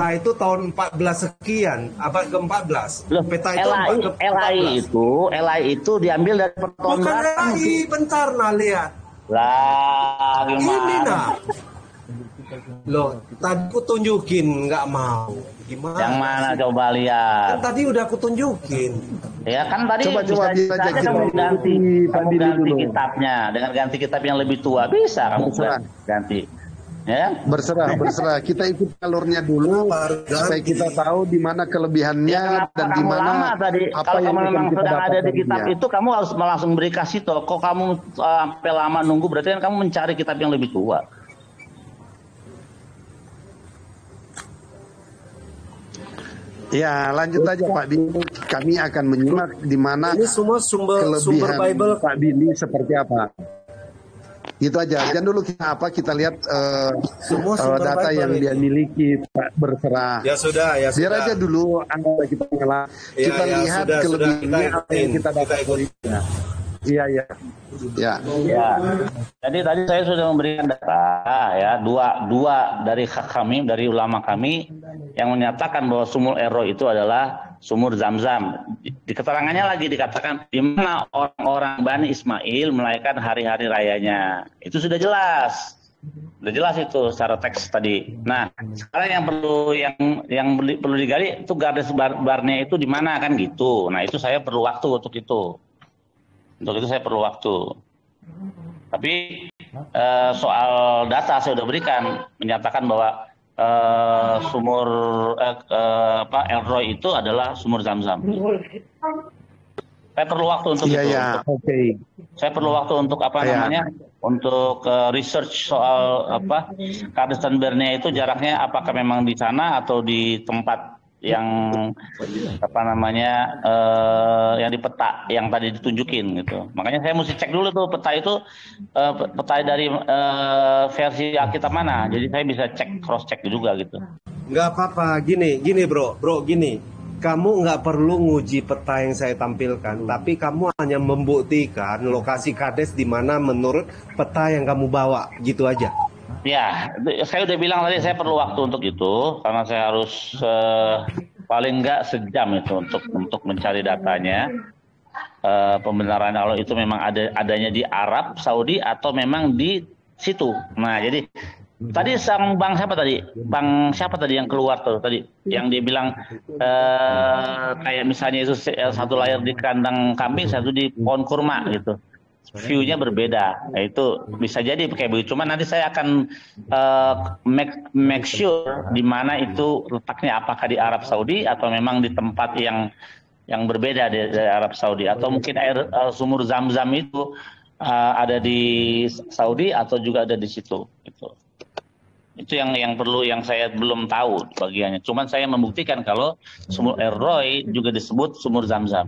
peta itu tahun 14 sekian, abad ke-14. Loh, Peta itu LAI itu diambil dari pertuan bukan belakang. LAI, bentar nah lihat. Lah, Ini gimana? nah. Loh, tadi aku tunjukin nggak mau. Gimana? Yang mana coba Kan lihat? tadi udah aku tunjukin. Ya kan tadi Coba bisa aja aja kita kamu ganti Pak Billy dulu. kitabnya dengan ganti kitab yang lebih tua, bisa kamu Berserah. ganti. Ya, Berserah. Kita ikut alurnya dulu supaya kita tahu di mana kelebihannya dan di kamu mana lama tadi. apa Kalau yang kamu akan memang kita sedang ada di dapat kitab darinya. itu, kamu harus langsung beri kasih toh. Kok kamu sampai lama nunggu, berarti kan kamu mencari kitab yang lebih tua. Ya, lanjut aja Pak Billy. Kami akan menyimak di mana Ini semua sumber kelebihan Bible. Pak Billy seperti apa. Itu aja. Jangan dulu kita lihat Semua sumber data Bible yang ini. dia miliki Pak Berserah. Ya sudah, ya Biar sudah. aja dulu Anda kita mengelak. Ya, Kita ya, lihat sudah, kelebihannya kita apa yang ikutin, kita dapat kita ikutin. darinya. Iya. Ya. Ya, jadi tadi saya sudah memberikan data ya dua dari kami, dari ulama kami yang menyatakan bahwa sumur Ero itu adalah sumur Zam-Zam. Di keterangannya lagi dikatakan di mana orang-orang Bani Ismail merayakan hari-hari rayanya. Itu sudah jelas. Sudah jelas itu secara teks tadi. Nah, sekarang yang perlu digali itu garis barnya itu di mana kan gitu. Nah, itu saya perlu waktu untuk itu. Untuk itu saya perlu waktu. Tapi soal data saya sudah berikan menyatakan bahwa sumur El Roy itu adalah sumur Zam-Zam. Saya perlu waktu untuk itu. Iya. Oke. Saya perlu waktu untuk untuk research soal Kades dan Bernea itu jaraknya apakah memang di sana atau di tempat yang yang di peta yang tadi ditunjukin gitu. Makanya saya mesti cek dulu tuh peta itu peta dari versi Alkitab mana. Jadi saya bisa cross check juga gitu. Nggak apa-apa, gini bro, gini. Kamu nggak perlu nguji peta yang saya tampilkan, tapi kamu hanya membuktikan lokasi Kades di mana menurut peta yang kamu bawa, gitu aja. Ya, saya udah bilang tadi saya perlu waktu untuk itu karena saya harus paling nggak sejam itu untuk mencari datanya. Pembenaran kalau itu memang adanya di Arab Saudi atau memang di situ. Nah, jadi tadi sang bang siapa tadi yang keluar tuh tadi yang dia bilang kayak misalnya itu satu layar di kandang kambing, satu di pohon kurma gitu. View-nya berbeda. Nah, itu bisa jadi kayak begitu. Cuman nanti saya akan make sure di mana itu letaknya, apakah di Arab Saudi atau memang di tempat yang berbeda dari Arab Saudi, atau mungkin sumur Zam-Zam itu ada di Saudi atau juga ada di situ. Itu yang perlu, yang saya belum tahu bagiannya. Cuman saya membuktikan kalau sumur El Roy juga disebut sumur Zam-Zam.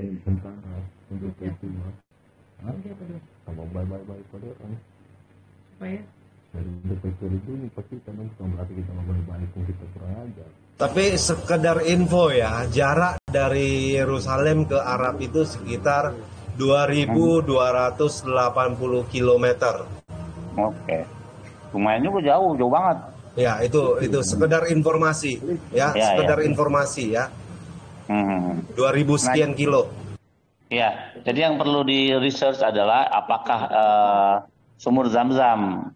Kalau baik-baik pada orang supaya dari berpikir itu pasti karena bukan berarti kita mau baik-baik kita kurang ajar. Tapi sekedar info ya, jarak dari Yerusalem ke Arab itu sekitar 2.280 km. Oke. Lumayan juga jauh banget. Ya, itu sekedar informasi ya, sekedar informasi ya. 2.000 sekian kilo. Ya, jadi yang perlu di research adalah apakah sumur Zam-Zam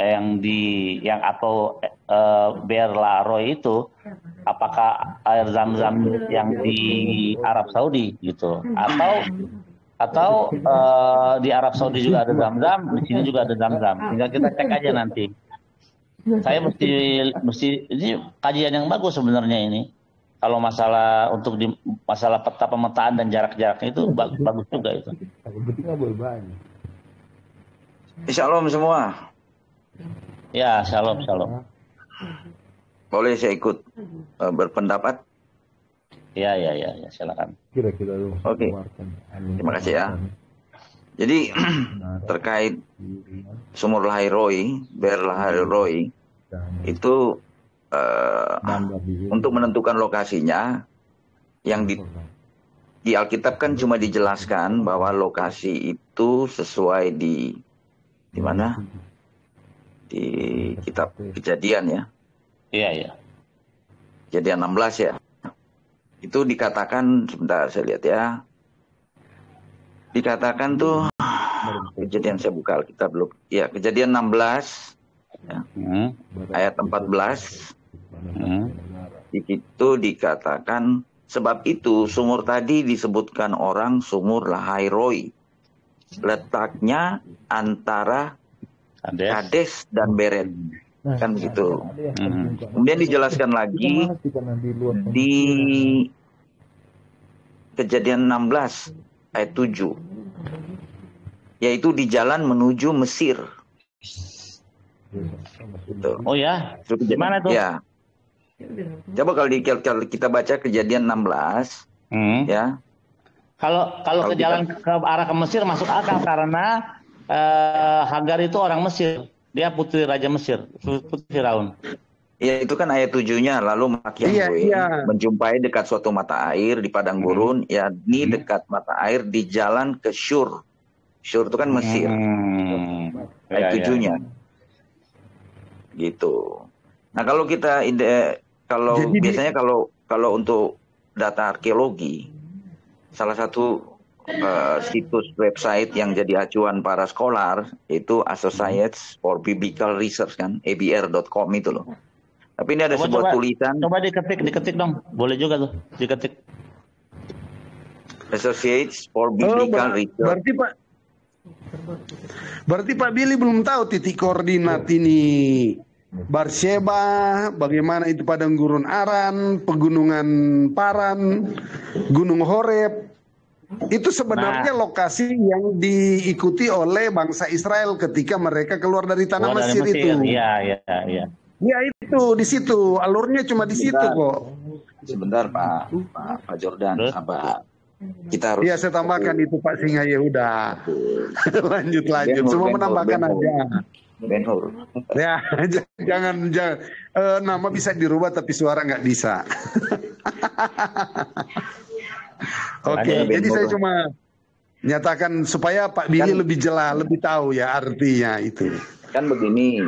atau Beer Laroy itu, apakah air Zam-Zam yang di Arab Saudi gitu, atau di Arab Saudi juga ada Zam-Zam, di sini juga ada Zam-Zam. Tinggal kita cek aja nanti. Saya mesti ini kajian yang bagus sebenarnya ini. Kalau masalah untuk di masalah peta pemetaan dan jarak-jaraknya itu bagus juga itu. Shalom semua. Ya, shalom. Boleh saya ikut berpendapat? Ya, silakan. Kira-kira. Oke. Terima kasih ya. Jadi terkait sumur Lahairoi, Beer Lahairoi itu untuk menentukan lokasinya yang di Alkitab kan cuma dijelaskan bahwa lokasi itu sesuai di mana? Di kitab Kejadian ya. Iya. Kejadian 16 ya. Itu dikatakan, sebentar saya lihat ya. Dikatakan tuh, kejadian saya buka Alkitab dulu. Ya, kejadian 16, ya, ayat 14. Di situ dikatakan, sebab itu sumur tadi disebutkan orang sumur Lahairoi. Letaknya antara Kades dan Beret. Kan begitu. Kemudian dijelaskan lagi di kejadian 16 ayat 7. Yaitu di jalan menuju Mesir. Gitu. Oh ya, gimana tuh? Ya. Coba kalau kita baca kejadian 16, ya. Kalau ke jalan ke arah ke Mesir masuk akal karena Hagar itu orang Mesir. Dia putri Raja Mesir, putri Firaun. Ya itu kan ayat 7-nya. Lalu Makian menjumpai dekat suatu mata air di padang gurun, yakni dekat mata air di jalan ke Syur. Syur itu kan Mesir. Ayat 7-nya. Gitu. Nah kalau kita biasanya kalau untuk data arkeologi, salah satu situs website yang jadi acuan para scholar itu Associates for Biblical Research kan, abr.com itu loh. Tapi ini ada sebuah tulisan. Coba diketik dong. Boleh juga tuh, diketik. Associates for Biblical Research. Berarti Pak Billy belum tahu titik koordinat ini. Barsheba, bagaimana itu padang gurun Aran, pegunungan Paran, Gunung Horeb. Itu sebenarnya lokasi yang diikuti oleh bangsa Israel ketika mereka keluar dari tanah Mesir itu. Iya. Ya itu di situ, alurnya cuma di situ kok. Sebentar Pak Jordan, apa kita harus? Iya saya tambahkan itu Pak Singa Yehuda. lanjut. Semua menambahkan aja. Ben-Hur. Ya jangan nama bisa dirubah tapi suara nggak bisa. Oke, jadi saya cuma nyatakan supaya Pak Billy lebih jelas, lebih tahu ya artinya itu. Kan begini,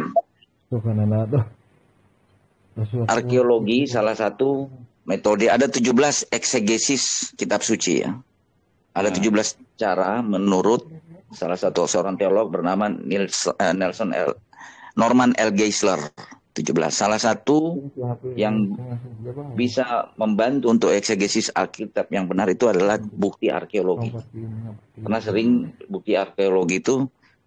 arkeologi salah satu metode, ada 17 eksegesis kitab suci ya. Ada 17 cara menurut salah satu seorang teolog bernama Norman L. Geisler. 17. Salah satu yang bisa membantu untuk eksegesis Alkitab yang benar itu adalah bukti arkeologi. Karena sering bukti arkeologi itu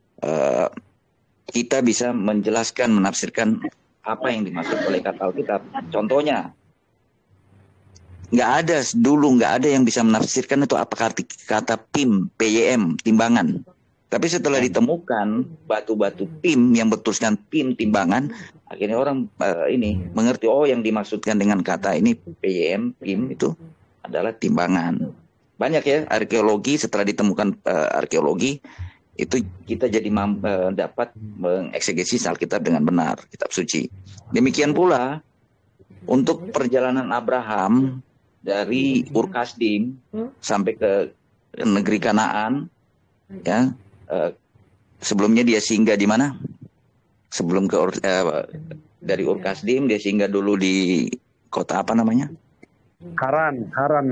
kita bisa menjelaskan, menafsirkan apa yang dimaksud oleh kata Alkitab. Contohnya, nggak ada yang bisa menafsirkan itu apa kata PIM, PYM, timbangan. Tapi setelah ditemukan batu-batu PIM yang bertuliskan PIM timbangan, akhirnya orang mengerti yang dimaksudkan dengan kata ini PYM, PIM itu adalah timbangan. Banyak ya arkeologi, setelah ditemukan arkeologi itu kita jadi dapat mengeksegesis Alkitab dengan benar, kitab suci. Demikian pula untuk perjalanan Abraham dari Ur Kasdim sampai ke negeri Kanaan, ya. Sebelumnya dia singgah di mana? Sebelum dari Ur Kasdim dia singgah dulu di kota apa namanya? Haran.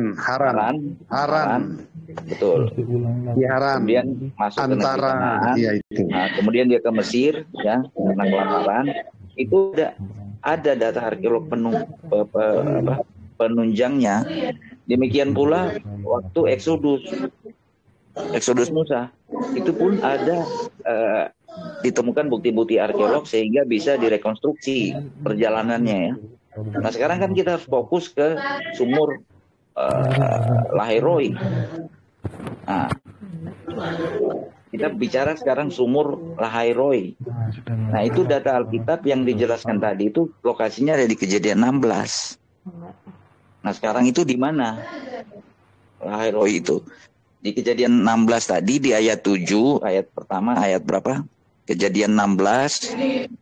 Betul. Di Haran. Kemudian masuk ke negeri Kanaan. Iya itu. Nah, kemudian dia ke Mesir, ya, karena kelaparan. Itu ada data arkeolog penunjangnya. Demikian pula waktu Eksodus Musa, itu pun ada ditemukan bukti-bukti arkeolog sehingga bisa direkonstruksi perjalanannya ya. Nah sekarang kan kita harus fokus ke sumur Lahairoi. Nah, kita bicara sekarang sumur Lahairoi. Nah itu data Alkitab yang dijelaskan tadi itu lokasinya ada di Kejadian 16. Nah sekarang itu di mana Lahairoi itu? Di Kejadian 16 tadi di ayat 7, ayat pertama, ayat berapa? Kejadian 16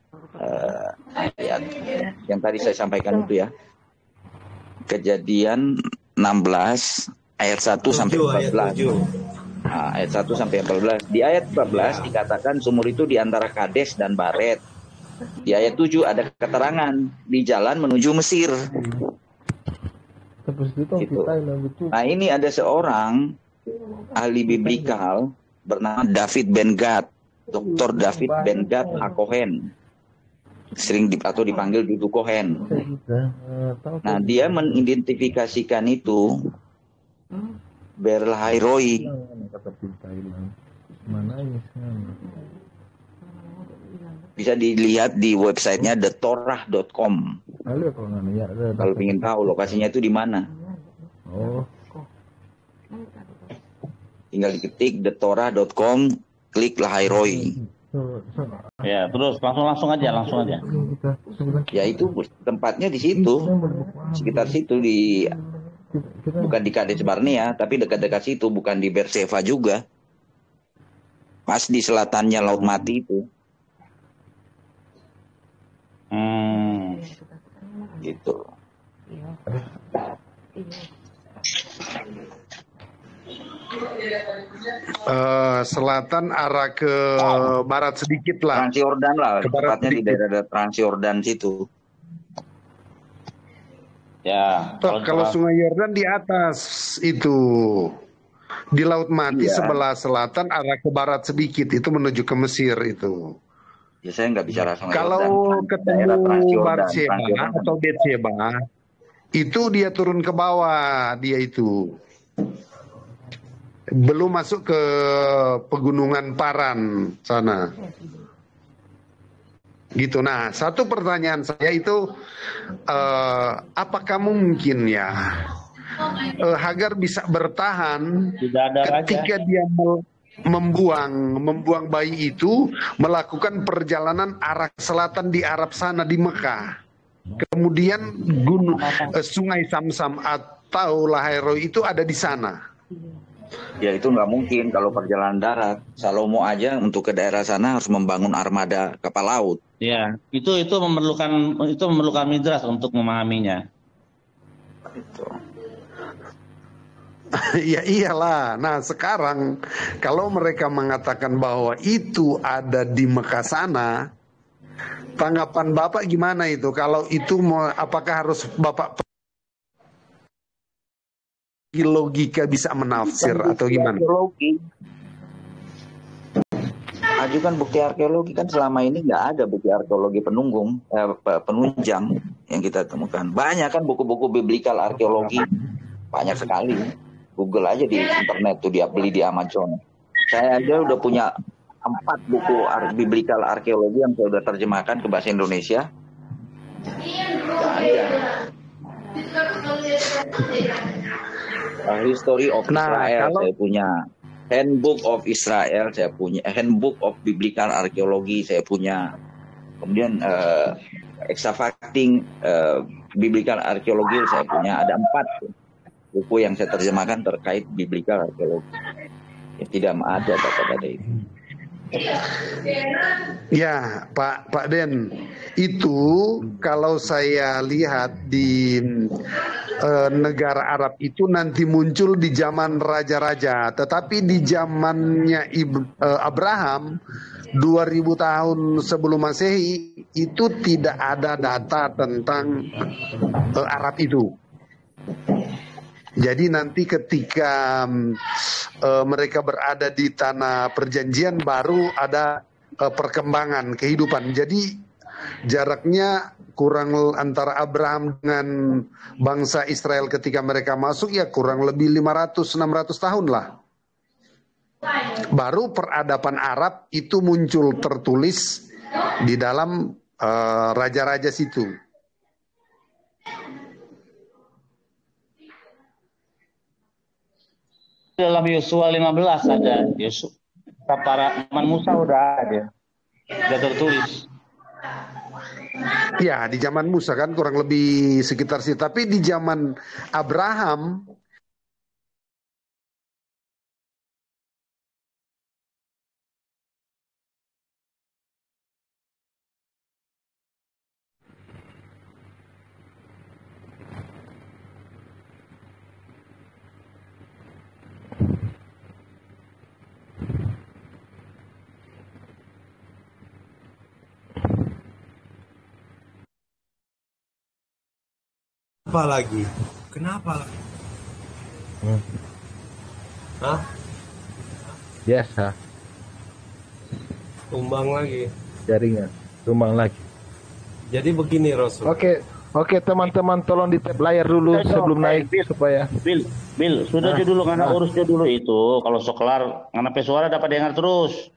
ayat yang tadi saya sampaikan itu ya. Kejadian 16 ayat 1 sampai 14. Nah, ayat 1 sampai 14. Di ayat 14 dikatakan sumur itu di antara Kades dan Baret. Di ayat 7 ada keterangan di jalan menuju Mesir. Tapi itu Gitu. kita yang itu. Nah ini ada seorang ahli biblikal bernama David Ben-Gad, Dr. David Ben-Gad HaKohen, atau dipanggil Dudu Kohen. Nah dia mengidentifikasikan itu Berlahai Roy. Mana ini sekarang? Bisa dilihat di websitenya thetorah.com. Kalau ingin tahu lokasinya itu di mana, Oh, tinggal diketik thetorah.com, klik Lahai Roy. Ya, terus langsung aja. Ya itu tempatnya di situ, sekitar situ, di bukan di Kades Barnea, tapi dekat-dekat situ, bukan di Berseva juga. Pas di selatannya Laut Mati itu. Gitu. Selatan arah ke barat sedikit lah. Transyordan lah, Ke barat tepatnya di sedikit. daerah Transyordan situ. Ya, Kalau Sungai Yordan di atas itu, di Laut Mati Iya. sebelah selatan arah ke barat sedikit, itu menuju ke Mesir itu. Ya saya nggak bicara Sungai Kalau Yordan, daerah ketemu Transyordan. Barseba Transyordan. atau Betseba, itu dia turun ke bawah, dia itu belum masuk ke pegunungan Paran sana. Gitu. Nah, satu pertanyaan saya itu, apakah mungkin ya Hagar bisa bertahan tidak ada raja. ketika dia membuang bayi itu, melakukan perjalanan arah selatan di Arab sana, di Mekah. Kemudian Sungai Samsam atau Lahai Roy itu ada di sana. Ya itu nggak mungkin kalau perjalanan darat. Salomo aja untuk ke daerah sana harus membangun armada kapal laut. Ya, itu memerlukan midras untuk memahaminya. Gitu. Ya iyalah. Nah sekarang kalau mereka mengatakan bahwa itu ada di Mekah sana, tanggapan Bapak gimana itu? Kalau itu apakah harus Bapak logika bisa menafsir atau gimana? Arkeologi. Ajukan bukti arkeologi, kan selama ini nggak ada bukti arkeologi penunjang yang kita temukan. Banyak kan buku-buku biblikal arkeologi, banyak sekali. Google aja di internet tuh, dia beli di Amazon. Saya aja udah punya 4 buku biblikal arkeologi yang saya udah terjemahkan ke bahasa Indonesia. History of Israel, saya punya. Handbook of Israel, saya punya. Handbook of Biblical Archaeology, saya punya. Kemudian Extracting Biblical Archaeology, saya punya. Ada 4 buku yang saya terjemahkan terkait Biblical Archaeology. Ya, tidak ada data-data itu. Ya, Pak Den, itu kalau saya lihat di negara Arab itu nanti muncul di zaman raja-raja, tetapi di zamannya Abraham 2000 tahun sebelum Masehi itu tidak ada data tentang Arab itu. Jadi nanti ketika mereka berada di tanah perjanjian baru ada perkembangan kehidupan. Jadi jaraknya kurang antara Abraham dengan bangsa Israel ketika mereka masuk ya kurang lebih 500-600 tahun lah. Baru peradaban Arab itu muncul tertulis di dalam raja-raja situ. Dalam Yosua 15 ada para teman Musa udah ada, sudah tertulis. Ya di zaman Musa kan kurang lebih sekitar situ. Tapi di zaman Abraham Apa lagi? Kenapa? Hmm. Hah? Biasa, Tumbang lagi. jaringan, tumbang lagi. Jadi begini Rasul. Oke teman-teman, tolong di tap layar dulu sebelum naik supaya. Bil, sudah aja dulu karena urus dia dulu itu. Kalau sok kelar, karena suara dapat dengar terus.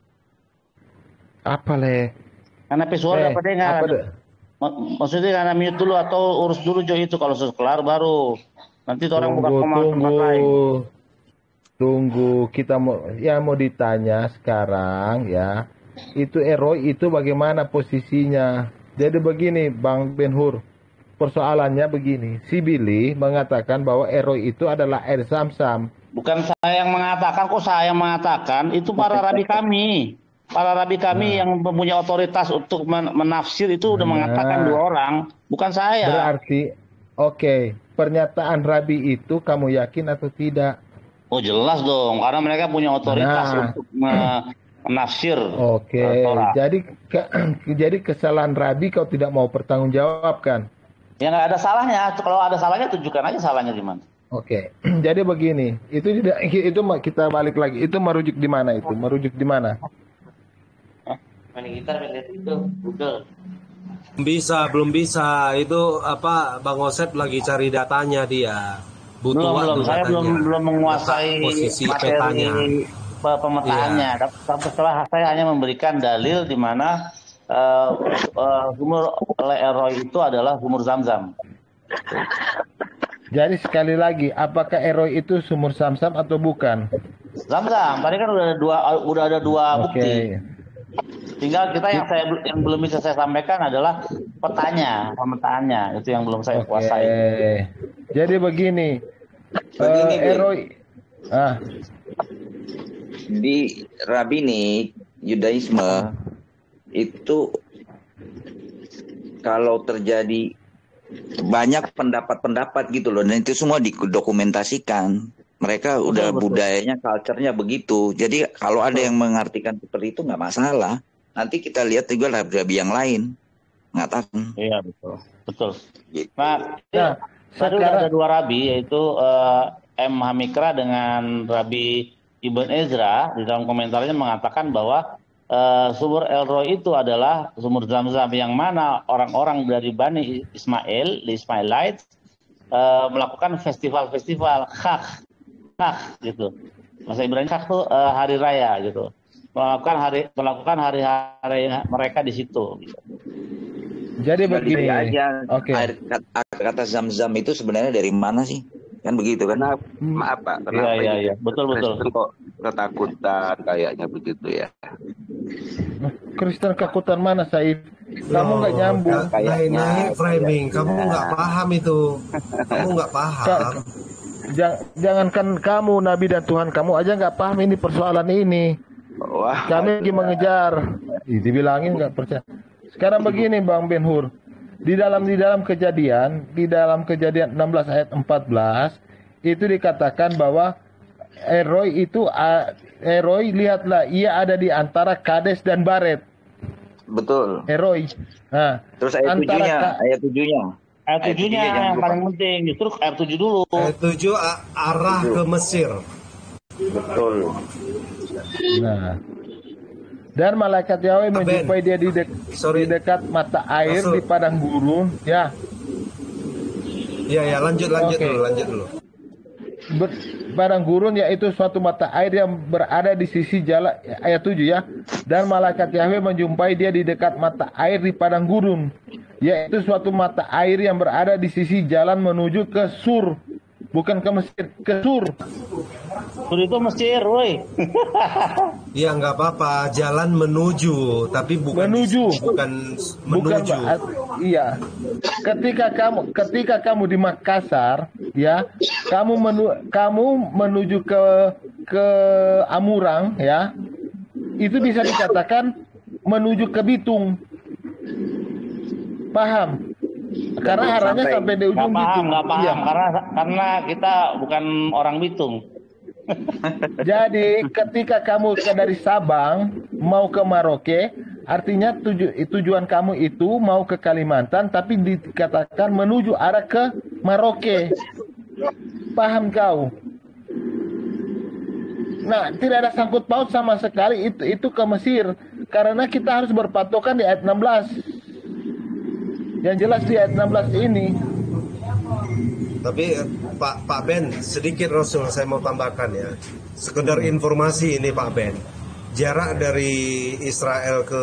Apa le? Karena suara dapat dengar. Maksudnya karena mute dulu atau urus dulu Jo itu. Kalau sok kelar baru. Nanti orang buka tempat lain. Tunggu, kita mau ditanya sekarang ya. Itu Eroi itu bagaimana posisinya? Jadi begini, Bang Ben-Hur. Persoalannya begini, si Billy mengatakan bahwa Eroi itu adalah air Zam-Zam. Bukan saya yang mengatakan, kok saya yang mengatakan. Itu para rabi kami. Para rabi kami yang mempunyai otoritas untuk menafsir itu udah mengatakan 2 orang. Bukan saya. Berarti, oke, pernyataan rabi itu kamu yakin atau tidak? Oh jelas dong, karena mereka punya otoritas untuk menafsir. Oke, jadi kesalahan rabi kau tidak mau pertanggungjawabkan. Ya nggak ada salahnya. Kalau ada salahnya tunjukkan aja salahnya di mana. Oke, jadi begini, itu kita balik lagi. Itu merujuk di mana itu? Merujuk di mana? Main gitar itu Google. Belum bisa. Itu apa Bang Osep lagi cari datanya dia. Butuh waktu saya belum menguasai posisi materi petanya. Pemetaannya. Tapi setelah saya hanya memberikan dalil di mana sumur Eroi itu adalah sumur Zam-Zam. Jadi sekali lagi, apakah Eroi itu sumur Zam-Zam atau bukan? Zam-Zam. Tadi kan udah ada dua bukti. Tinggal kita yang belum bisa saya sampaikan adalah pemetaannya itu yang belum saya kuasai. Jadi begini, Eroi, di rabbinik Yudaisme itu kalau terjadi banyak pendapat-pendapat gitu loh, dan itu semua didokumentasikan. Mereka udah budayanya, culture-nya begitu. Jadi kalau ada yang mengartikan seperti itu nggak masalah. Nanti kita lihat juga rabi yang lain mengatakan. Iya betul. Gitu. Nah, tadi udah ada 2 rabi, yaitu M. Hamikra dengan Rabi Ibn Ezra. Di dalam komentarnya mengatakan bahwa sumur Eroi itu adalah sumur Zam-Zam, yang mana orang-orang dari Bani Ismail, the Ismailites, melakukan festival-festival khak gitu. Bahasa Ibrani khak itu hari raya gitu. Melakukan hari-hari mereka di situ. Gitu. Jadi begini aja. Kata Zam-Zam itu sebenarnya dari mana sih? Kan begitu kan? Maaf Pak. Iya. Betul. Kok ketakutan kayaknya begitu ya. Kristen ketakutan mana, Said? Kamu nggak nyambung. Naik framing. Kamu nggak paham itu. Kamu nggak paham. Jangankan kamu, Nabi dan Tuhan kamu aja nggak paham ini persoalan ini. Wah. Kami lagi mengejar. Dibilangin nggak percaya. Sekarang begini Bang Ben-Hur. Di dalam kejadian 16 ayat 14 itu dikatakan bahwa Eroi lihatlah ia ada di antara Kades dan Baret. Betul. Eroi. Nah, terus ayat 7-nya. Ayat 7-nya yang paling penting. Justru ayat 7 dulu. Ayat 7 arah ke Mesir. Betul. Nah, dan malaikat Yahweh menjumpai dia di dekat mata air di padang gurun. Ya. Ya, lanjut dulu. Padang gurun yaitu suatu mata air yang berada di sisi jalan, ayat 7 ya. Dan malaikat Yahweh menjumpai dia di dekat mata air di padang gurun, yaitu suatu mata air yang berada di sisi jalan menuju ke Sur. Bukan ke Mesir, ke Sur. Sur itu Mesir, woi. Iya, nggak apa-apa. Jalan menuju, tapi bukan menuju. Iya. Ketika kamu di Makassar, ya, kamu menuju ke Amurang, ya. Itu bisa dikatakan menuju ke Bitung. Paham? Karena arahnya sampai di ujung Bitung. Nggak paham, iya. Karena kita bukan orang Bitung. Jadi ketika kamu dari Sabang mau ke Maroke, Artinya tujuan kamu itu mau ke Kalimantan, tapi dikatakan menuju arah ke Maroke. Paham kau? Nah, tidak ada sangkut paut sama sekali itu ke Mesir. Karena kita harus berpatokan di ayat 16. Yang jelas di ayat 16 ini. Tapi Pak Ben, sedikit Rasul saya mau tambahkan ya. Sekedar informasi ini Pak Ben. Jarak dari Israel ke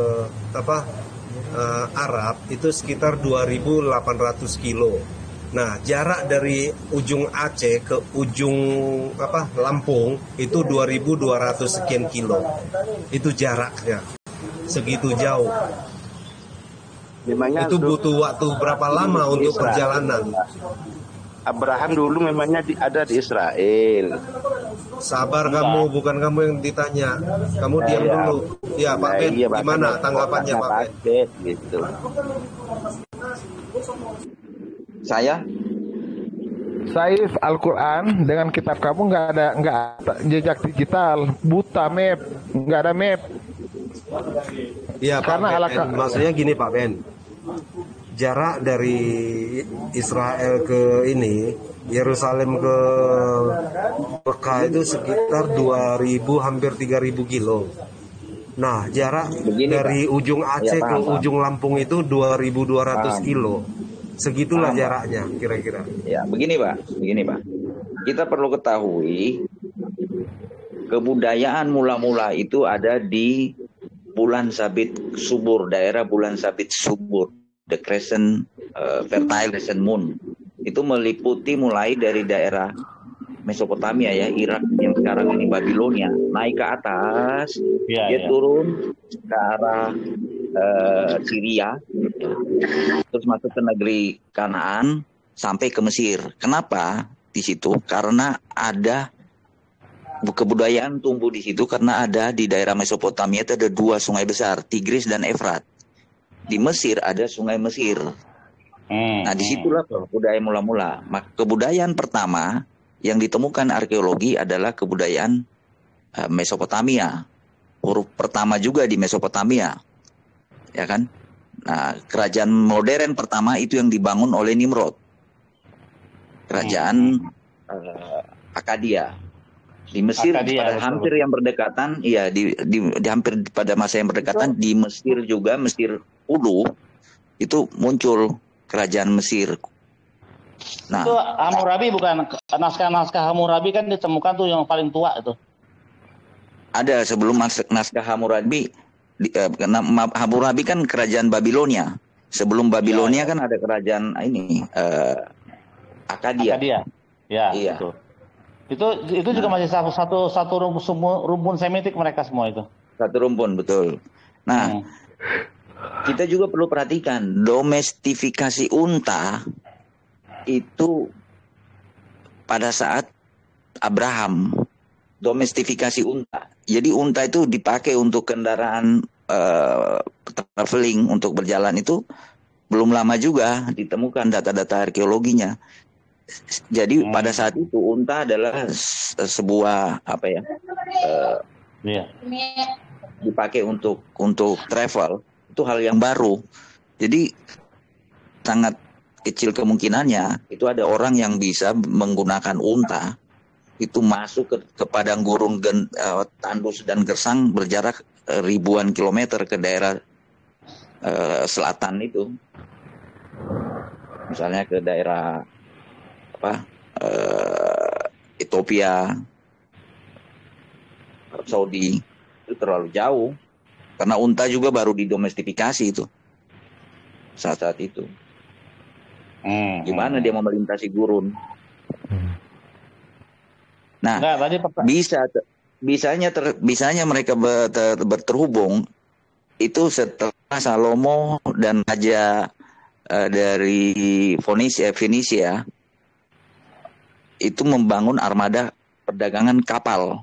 Arab itu sekitar 2.800 kilo. Nah, jarak dari ujung Aceh ke ujung Lampung itu 2.200 sekian kilo. Itu jaraknya. Segitu jauh. Memangnya itu butuh waktu berapa lama untuk perjalanan? Abraham dulu memangnya ada di Israel. Sabar kamu, bukan kamu yang ditanya. Kamu diam dulu. Ya Pak Ben, gimana tanggapannya Pak Ben? Gitu. Saya Saif, Al-Quran dengan kitab kamu nggak ada jejak digital, buta map, nggak ada map. Iya Pak Ben, maksudnya gini Pak Ben. Jarak dari Israel ke Yerusalem ke Mekah itu sekitar 2.000 hampir 3.000 kilo. Nah, jarak dari ujung Aceh ke ujung Lampung itu 2.200 kilo. Segitulah jaraknya kira-kira. Ya, begini Pak. Kita perlu ketahui kebudayaan mula-mula itu ada di Bulan Sabit Subur, daerah Bulan Sabit Subur. The Crescent, Fertile Crescent Moon, itu meliputi mulai dari daerah Mesopotamia ya, Irak yang sekarang ini Babilonia, naik ke atas, dia turun ke arah Syria, terus masuk ke negeri Kanaan sampai ke Mesir. Kenapa di situ? Karena ada kebudayaan tumbuh di situ karena ada di daerah Mesopotamia itu ada 2 sungai besar, Tigris dan Efrat. Di Mesir ada sungai Mesir. Nah, disitulah budaya mula-mula. Kebudayaan pertama yang ditemukan arkeologi adalah kebudayaan Mesopotamia. Huruf pertama juga di Mesopotamia, ya kan? Nah, kerajaan modern pertama itu yang dibangun oleh Nimrod, kerajaan Akkadia. Di Mesir pada hampir yang berdekatan, iya di hampir pada masa yang berdekatan di Mesir juga, Mesir Ulu itu muncul kerajaan Mesir. Nah, itu Hammurabi bukan, naskah Hammurabi kan ditemukan tuh yang paling tua itu. Ada sebelum naskah Hammurabi. Hammurabi kan kerajaan Babilonia. Sebelum Babilonia kan ada kerajaan ini Akkadia. Ya, iya. Itu juga masih satu rumpun Semitik mereka semua itu. Satu rumpun, betul. Nah, kita juga perlu perhatikan domestifikasi unta itu pada saat Abraham domestifikasi unta. Jadi unta itu dipakai untuk kendaraan traveling untuk berjalan itu belum lama juga ditemukan data-data arkeologinya. Jadi pada saat itu unta adalah sebuah dipakai untuk travel, itu hal yang baru. Jadi sangat kecil kemungkinannya itu ada orang yang bisa menggunakan unta itu masuk ke padang gurun tandus dan gersang berjarak ribuan kilometer ke daerah selatan itu, misalnya ke daerah Ethiopia, Arab Saudi, itu terlalu jauh karena unta juga baru didomestifikasi itu saat itu. Gimana dia mau melintasi gurun? Nah, bisanya mereka berterhubung itu setelah Salomo dan raja dari Fenisia itu membangun armada perdagangan kapal.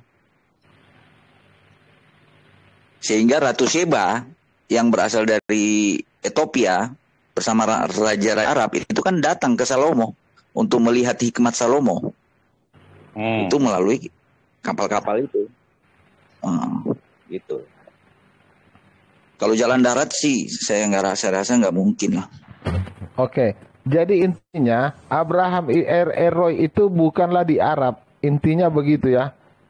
Sehingga Ratu Sheba yang berasal dari Ethiopia bersama raja Arab itu kan datang ke Salomo untuk melihat hikmat Salomo. Itu melalui kapal-kapal itu. Gitu. Kalau jalan darat sih saya rasa nggak mungkin lah. Oke, jadi intinya Abraham Eroi itu bukanlah di Arab, intinya begitu ya.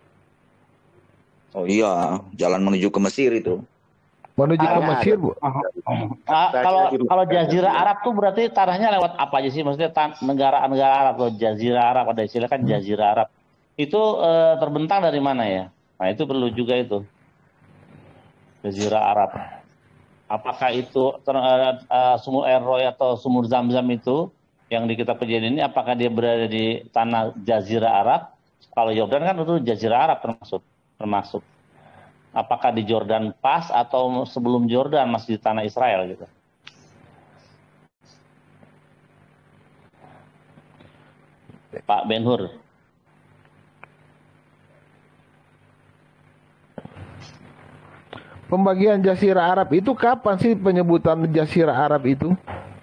Oh iya, jalan menuju ke Mesir itu. Menuju ke Mesir, Bu. Kalau Jazirah Arab tuh berarti tanahnya lewat apa aja sih? Maksudnya negara-negara Arab, kalau Jazirah Arab, ada istilah kan Jazirah Arab. Itu terbentang dari mana ya? Nah itu perlu juga itu. Jazirah Arab. Apakah itu sumur Erroy atau sumur Zam-Zam itu yang di kitab Kejadian ini, apakah dia berada di tanah Jazirah Arab? Kalau Yordan kan itu Jazirah Arab termasuk. Apakah di Jordan pas atau sebelum Jordan masih di tanah Israel gitu? Pak Ben-Hur. Pembagian Jazirah Arab itu kapan sih penyebutan Jazirah Arab itu?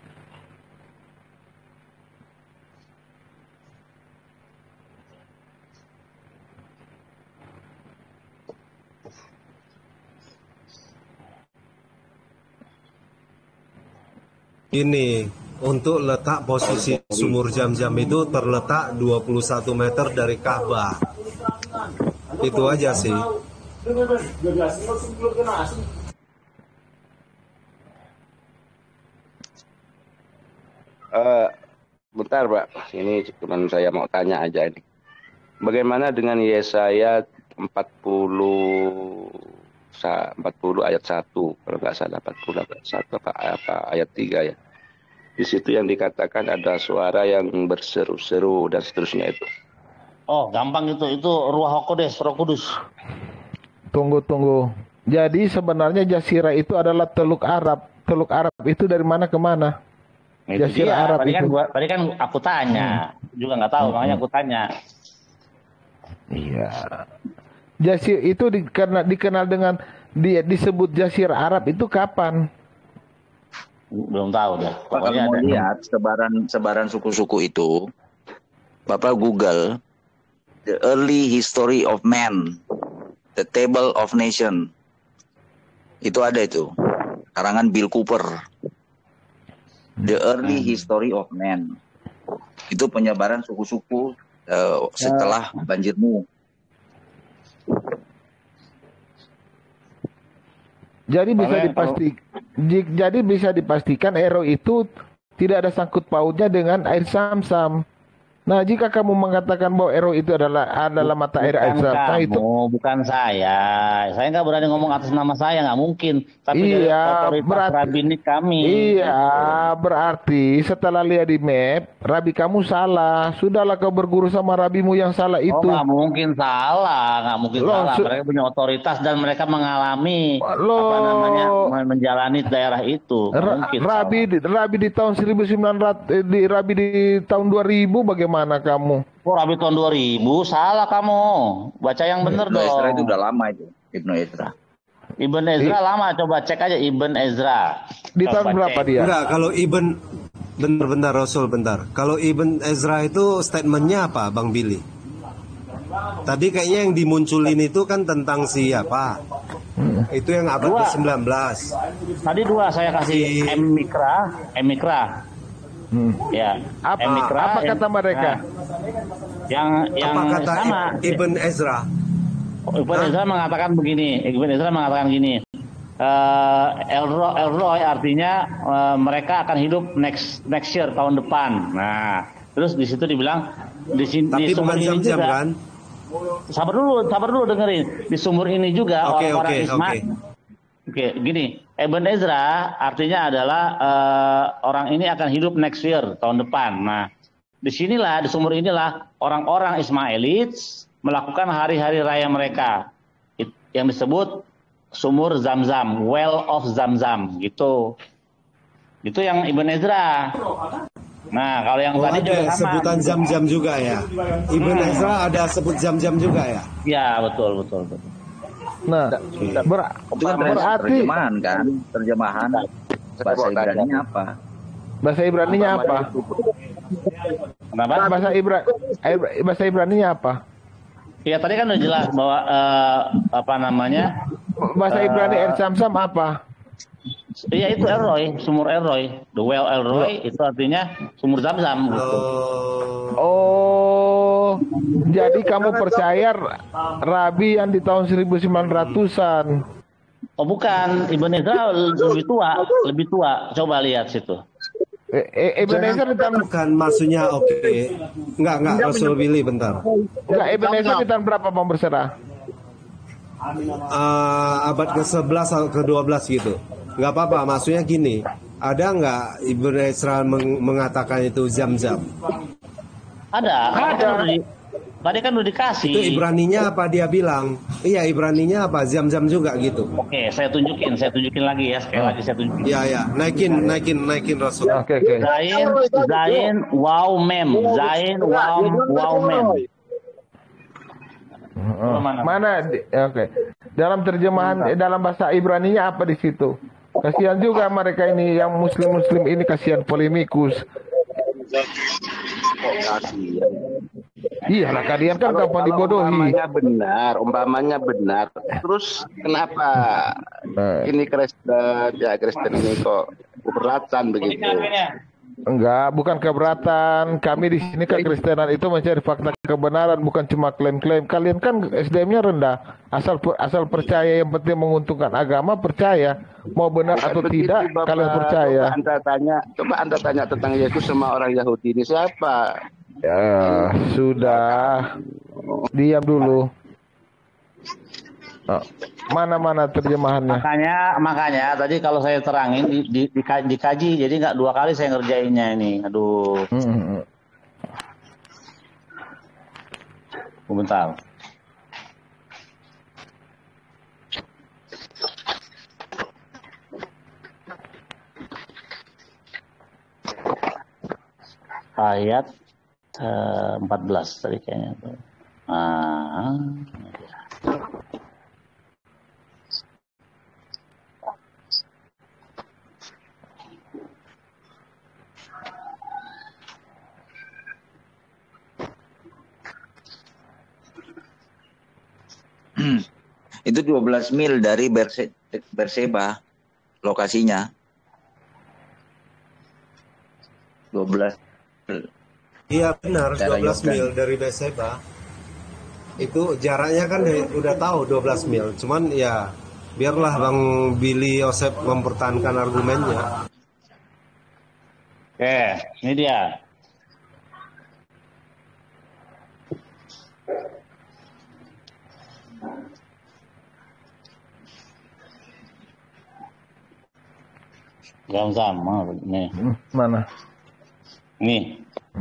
Ini untuk letak posisi sumur Zam-Zam itu terletak 21 meter dari Ka'bah. Itu aja sih. Bentar Pak, ini cuma saya mau tanya aja ini. Bagaimana dengan Yesaya 40 ayat 1, kalau nggak salah 40 ayat 1 apa ayat 3 ya. Di situ yang dikatakan ada suara yang berseru-seru dan seterusnya itu. Oh, gampang itu Ruah Kodes, Roh Kudus. Tunggu. Jadi sebenarnya Jazirah itu adalah Teluk Arab. Teluk Arab itu dari mana ke mana? Itu Jazirah dia. Arab Tadi kan aku tanya, juga nggak tahu, makanya aku tanya. Iya. Jazirah itu dikenal dengan disebut Jazirah Arab itu kapan? Belum tahu deh. Kalau mau lihat sebaran suku-suku itu, Bapak Google the early history of man, the table of nation. Itu ada itu. Karangan Bill Cooper. The early history of man. Itu penyebaran suku-suku setelah banjir Nuh. Jadi bisa dipastikan Ero itu tidak ada sangkut pautnya dengan air Zam-Zam. Nah, jika kamu mengatakan bahwa Ero itu adalah mata air Zam-Zam, itu bukan saya. Saya nggak berani ngomong atas nama saya, nggak mungkin. Tapi iya, dari otoritas rabbinik kami. Iya, berarti setelah lihat di map, rabi kamu salah. Sudahlah kau berguru sama rabimu yang salah itu. Oh, nggak mungkin salah. Mereka punya otoritas dan mereka mengalami menjalani daerah itu. Rabi di tahun 1900, rabi di tahun 2000 bagaimana kamu? Oh, rabi tahun 2000, salah kamu. Baca yang benar dong. Ezra itu udah lama itu, Ibnu Ezra. Ibn Ezra lama, coba cek aja Ibn Ezra. Di tahun berapa dia? Enggak, kalau bentar Rasul bentar. Kalau Ibn Ezra itu statementnya apa, Bang Billy? Tadi kayaknya yang dimunculin itu kan tentang siapa? Itu yang abad ke-19. Tadi dua saya kasih M Mikra. Ya. Apa kata mereka? Yang apa kata sama Ibn Ezra? Ibn Ezra mengatakan begini. Elroy artinya mereka akan hidup next year, tahun depan. Nah, terus di situ dibilang di sini di sumur ini juga. Kan? Sabar dulu dengerin. Di sumur ini juga orang-orang Ismail. Oke, gini. Ibn Ezra artinya adalah orang ini akan hidup next year, tahun depan. Nah, di sumur inilah orang-orang Ismailites melakukan hari-hari raya mereka. Yang disebut sumur Zam-Zam, well of Zam-Zam, gitu. Itu yang Ibn Ezra. Nah, kalau yang tadi juga sama. Sebutan Zam-Zam juga ya. Ibn Ezra ada sebut Zam-Zam juga ya. Ya, betul. Nah, berarti terjemahan bahasa Ibrani-nya apa? Bahasa Ibrani-nya apa? Kenapa? Bahasa Ibrani-nya apa? Ya, tadi kan udah jelas bahwa Bahasa Ibrani air Zam-Zam apa? Iya itu Elroy, sumur Elroy. The well Elroy itu artinya sumur Zam-Zam. Gitu. Oh, jadi kamu percaya Rabi yang di tahun 1900-an? Oh bukan, Ibn Ezra lebih tua. Coba lihat situ. Ibn Ezra di tahun Bukan maksudnya oke. Enggak Rasul Billy bentar. enggak, Ibn Ezra di tahun berapa Bang berserah? Abad ke-11 atau ke-12 gitu. Enggak apa-apa, maksudnya gini. Ada enggak Ibn Ezra mengatakan itu Zam-Zam? Ada. Tadi kan udah dikasih. Itu Ibraninya apa dia bilang? Iya, Ibraninya apa? Zam-Zam juga gitu. Oke, saya tunjukin lagi ya. Sekali lagi saya tunjukin. Ya, naikin Rasul. Oke. Zain, wow mem. Zain, wow mem. Mana? Oke. Dalam terjemahan dalam bahasa Ibraninya apa di situ? Kasihan juga mereka ini yang muslim ini, kasihan polemikus. Iyalah, kalian kan gampang dibodohi. Umpamanya benar. Terus kenapa ini Kristen ini kok keberatan begitu? Enggak, bukan keberatan. Kami di sini kekristenan itu mencari fakta kebenaran, bukan cuma klaim-klaim. Kalian kan SDM-nya rendah. Asal percaya, yang penting menguntungkan agama, percaya. Mau benar atau tidak, Bapak, kalian percaya. Coba Anda tanya tentang Yesus sama orang Yahudi ini siapa? Ya, sudah. Diam dulu. Oh, mana terjemahannya? Makanya tadi kalau saya terangin dikaji, jadi nggak 2 kali saya ngerjainnya ini. Aduh. Bentar. Ayat 14 tadi kayaknya tuh. Ini dia. Itu 12 mil dari Berseba lokasinya. 12. Iya benar, Daerah 12 mil dari Berseba. Itu jaraknya kan udah tahu 12 mil. Cuman ya biarlah Bang Billy Yosef mempertahankan argumennya. Oke, ini dia. Zam-Zam, nih. Mana? Nih.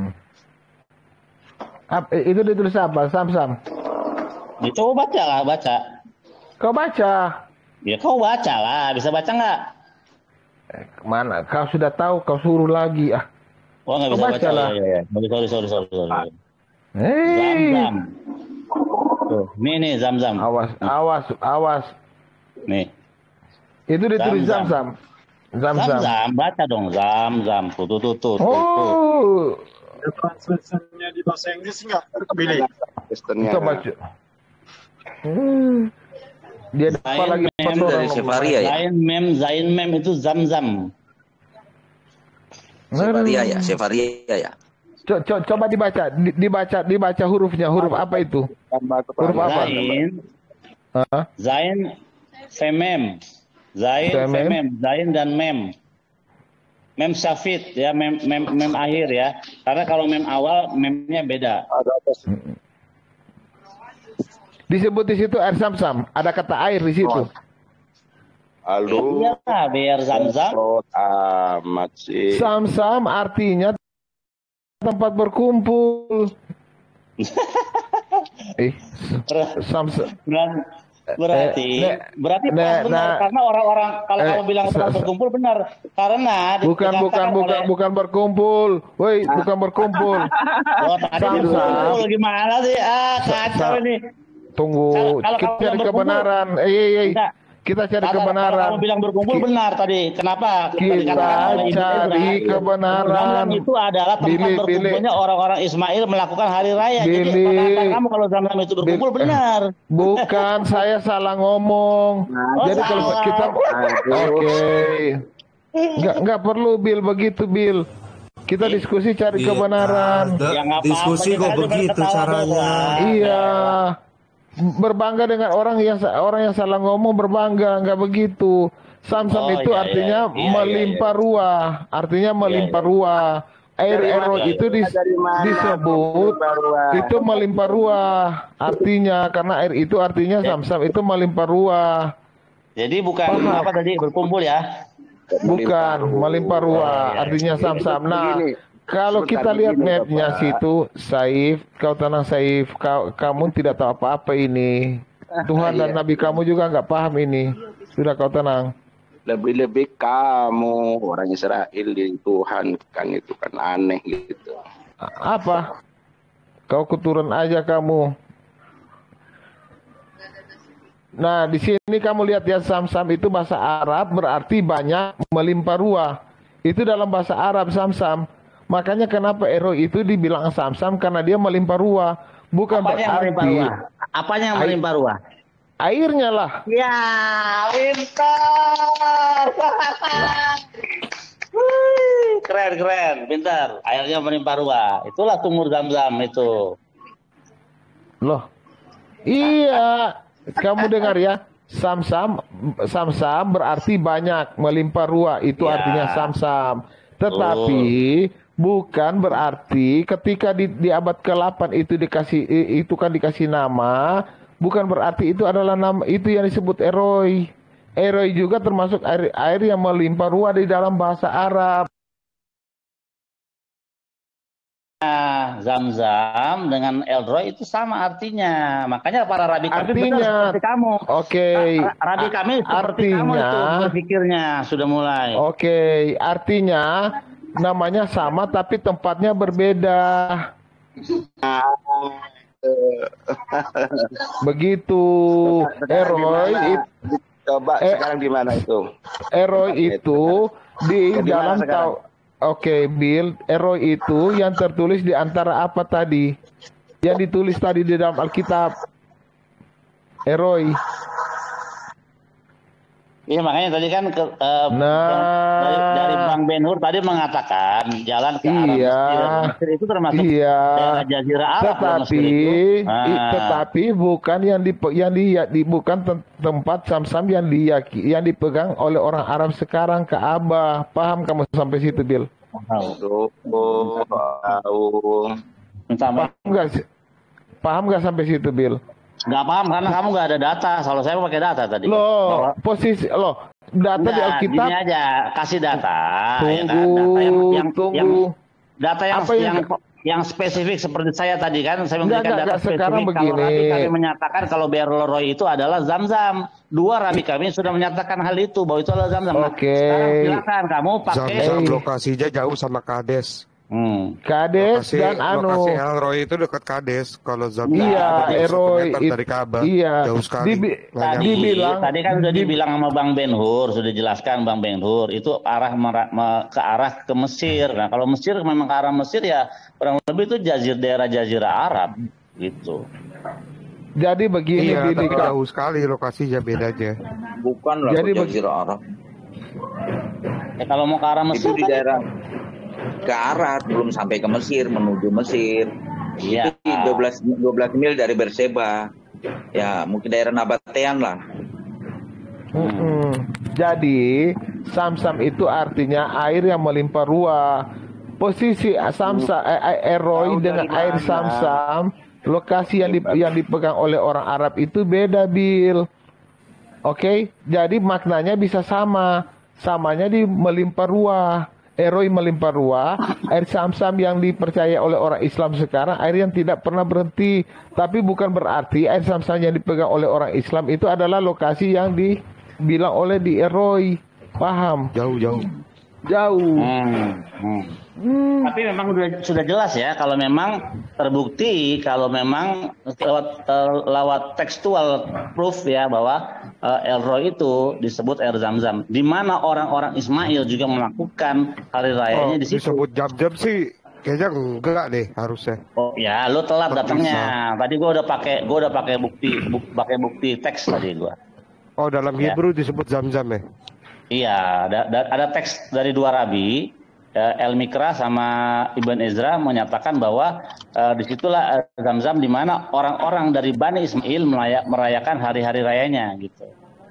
Itu ditulis apa? Sam-Sam. Ya, coba baca. Kau baca? Ya kau baca lah, bisa baca nggak? Mana? Kau sudah tahu, kau suruh lagi. Oh nggak bisa baca lah. Ya. Sorry. Hei. Zam-Zam. Tuh, nih Zam-Zam. Awas. Nih. Itu ditulis Zam-Zam. Zam-Zam, baca dong Zam-Zam. Tuh. Oh. Translation-nya di bahasa Inggris nggak pilih? Kita baca. Dia apa lagi dari Sefaria ya? Zain mem itu Zam-Zam. Sefaria ya. Coba dibaca hurufnya. Huruf apa itu? Huruf apa? Zain, femem. Zain dan mem. Mem syafit ya, mem akhir ya. Karena kalau mem awal, memnya beda. Disebut di situ air Zam-Zam. Ada kata air di situ. Halo. Iya, biar Zam-Zam. Amat sih. Zam-Zam artinya tempat berkumpul. Zam-Zam. Berarti benar karena orang-orang kalau kamu bilang tempat berkumpul benar karena bukan berkumpul, woi bukan berkumpul. Oh tadi berkumpul gimana sih? Kacau ini. Tunggu, kita cari kebenaran. Kita cari Kalau kebenaran. kamu bilang berkumpul benar tadi. Kenapa? Kita cari kebenaran. Zam-zam itu adalah tempat berkumpulnya orang-orang Ismail melakukan hari raya. Jadi perkataan kamu kalau zam-zam itu berkumpul benar. Bukan, saya salah ngomong. Jadi kalau kita Enggak perlu Bill begitu Bill. Kita diskusi cari kebenaran. Diskusi kok begitu caranya. Iya. Berbangga dengan orang yang salah ngomong, berbangga, enggak begitu. Samsam itu artinya melimpah ruah, artinya melimpah ruah. Air itu disebut itu melimpah ruah, artinya karena air itu artinya Samsam itu melimpah ruah. Jadi bukan apa tadi berkumpul ya? Bukan melimpah ruah, artinya Samsam. Nah, kalau kita lihat mapnya situ, Saif, kau tenang Saif, kamu tidak tahu apa-apa ini. Tuhan dan Nabi kamu juga nggak paham ini. Sudah kau tenang. Lebih-lebih kamu orang Israel di Tuhan kan itu kan aneh gitu. Apa? Kau keturun aja kamu. Nah, di sini kamu lihat ya, Samsam itu bahasa Arab berarti banyak melimpah ruah. Itu dalam bahasa Arab Samsam. Makanya kenapa Eroi itu dibilang Samsam karena dia melimpah ruah. Bukan berarti apanya yang melimpah ruah? Airnya lah. Ya, pintar. Keren, pintar. Airnya melimpah ruah. Itulah sumur Zam-zam itu. Loh. Iya. Kamu dengar ya, Samsam berarti banyak melimpah ruah, itu artinya Samsam. Tetapi bukan berarti ketika di abad ke-8 itu kan dikasih nama, bukan berarti itu adalah nama itu yang disebut Eroi. Eroi juga termasuk air yang melimpah ruah di dalam bahasa Arab. Zam-zam dengan Eldroy itu sama artinya. Makanya para rabi kami benar seperti kamu. Rabi kami seperti kamu itu berpikirnya sudah mulai. Artinya namanya sama tapi tempatnya berbeda. Begitu. Eroi coba sekarang gimana itu? Eroi itu di dalam Bill, Eroi itu yang tertulis di antara apa tadi? Yang ditulis tadi di dalam Alkitab. Eroi. Iya, makanya tadi kan dari Bang Ben-Hur tadi mengatakan jalan ke arah Mesir itu termasuk daerah Jazirah Arab. Tetapi bukan bukan tempat Samsam yang dipegang oleh orang Arab sekarang, Ka'bah. Paham kamu sampai situ, Bill? Paham nggak sampai situ, Bill? Nggak paham karena kamu nggak ada data. Kalau saya pakai data tadi. Data di Alkitab. Gini aja, kasih data. Data yang spesifik seperti saya tadi kan. Saya memberikan data spesifik. Sekarang begini. Kami menyatakan kalau Be'er Roy itu adalah Zam-zam. Dua rabi kami sudah menyatakan hal itu bahwa itu adalah Zam-zam. Sekarang silakan kamu pakai. Zam-zam lokasinya jauh sama Kades. Kades dan lokasi Elroy itu dekat Kades. Kalau Zam Eroi dari Ka'bah jauh sekali. Tadi kan sudah dibilang sama Bang Ben-Hur, sudah dijelaskan Bang Ben-Hur itu ke arah ke Mesir. Nah, kalau Mesir memang ke arah Mesir ya kurang lebih itu daerah Jazirah Arab gitu. Jadi begini, jauh sekali lokasinya bedanya. Bukan lah Jazirah Arab. Kalau mau ke arah Mesir itu di daerah ke arah belum sampai ke Mesir, menuju Mesir. Itu 12 mil dari Berseba. Ya, mungkin daerah Nabatean lah. Jadi, Samsam itu artinya air yang melimpah ruah. Posisi Samsam Eroi dengan air Samsam, lokasi yang dipegang oleh orang Arab itu beda, Bill. Jadi maknanya bisa sama. Samanya di melimpah ruah. Eroi melimpah ruah, air Samsam yang dipercaya oleh orang Islam sekarang, air yang tidak pernah berhenti. Tapi bukan berarti air Samsam yang dipegang oleh orang Islam itu adalah lokasi yang dibilang oleh di Eroi. Paham? Jauh. Tapi memang sudah jelas ya, kalau memang terbukti, kalau memang lewat tekstual proof ya bahwa El Roy itu disebut air Zam-Zam, di mana orang-orang Ismail juga melakukan hari rayanya di situ. Disebut jam-jam sih kayaknya enggak deh harusnya. Oh ya, lu telat datangnya. Tadi gua udah pakai bukti teks tadi gua. Oh, dalam Ya. Hebrew disebut Zam-Zam ya? Iya, ada teks dari dua rabi, El Mikra sama Ibn Ezra menyatakan bahwa disitulah Zam-Zam di mana orang-orang dari Bani Ismail merayakan hari-hari rayanya gitu.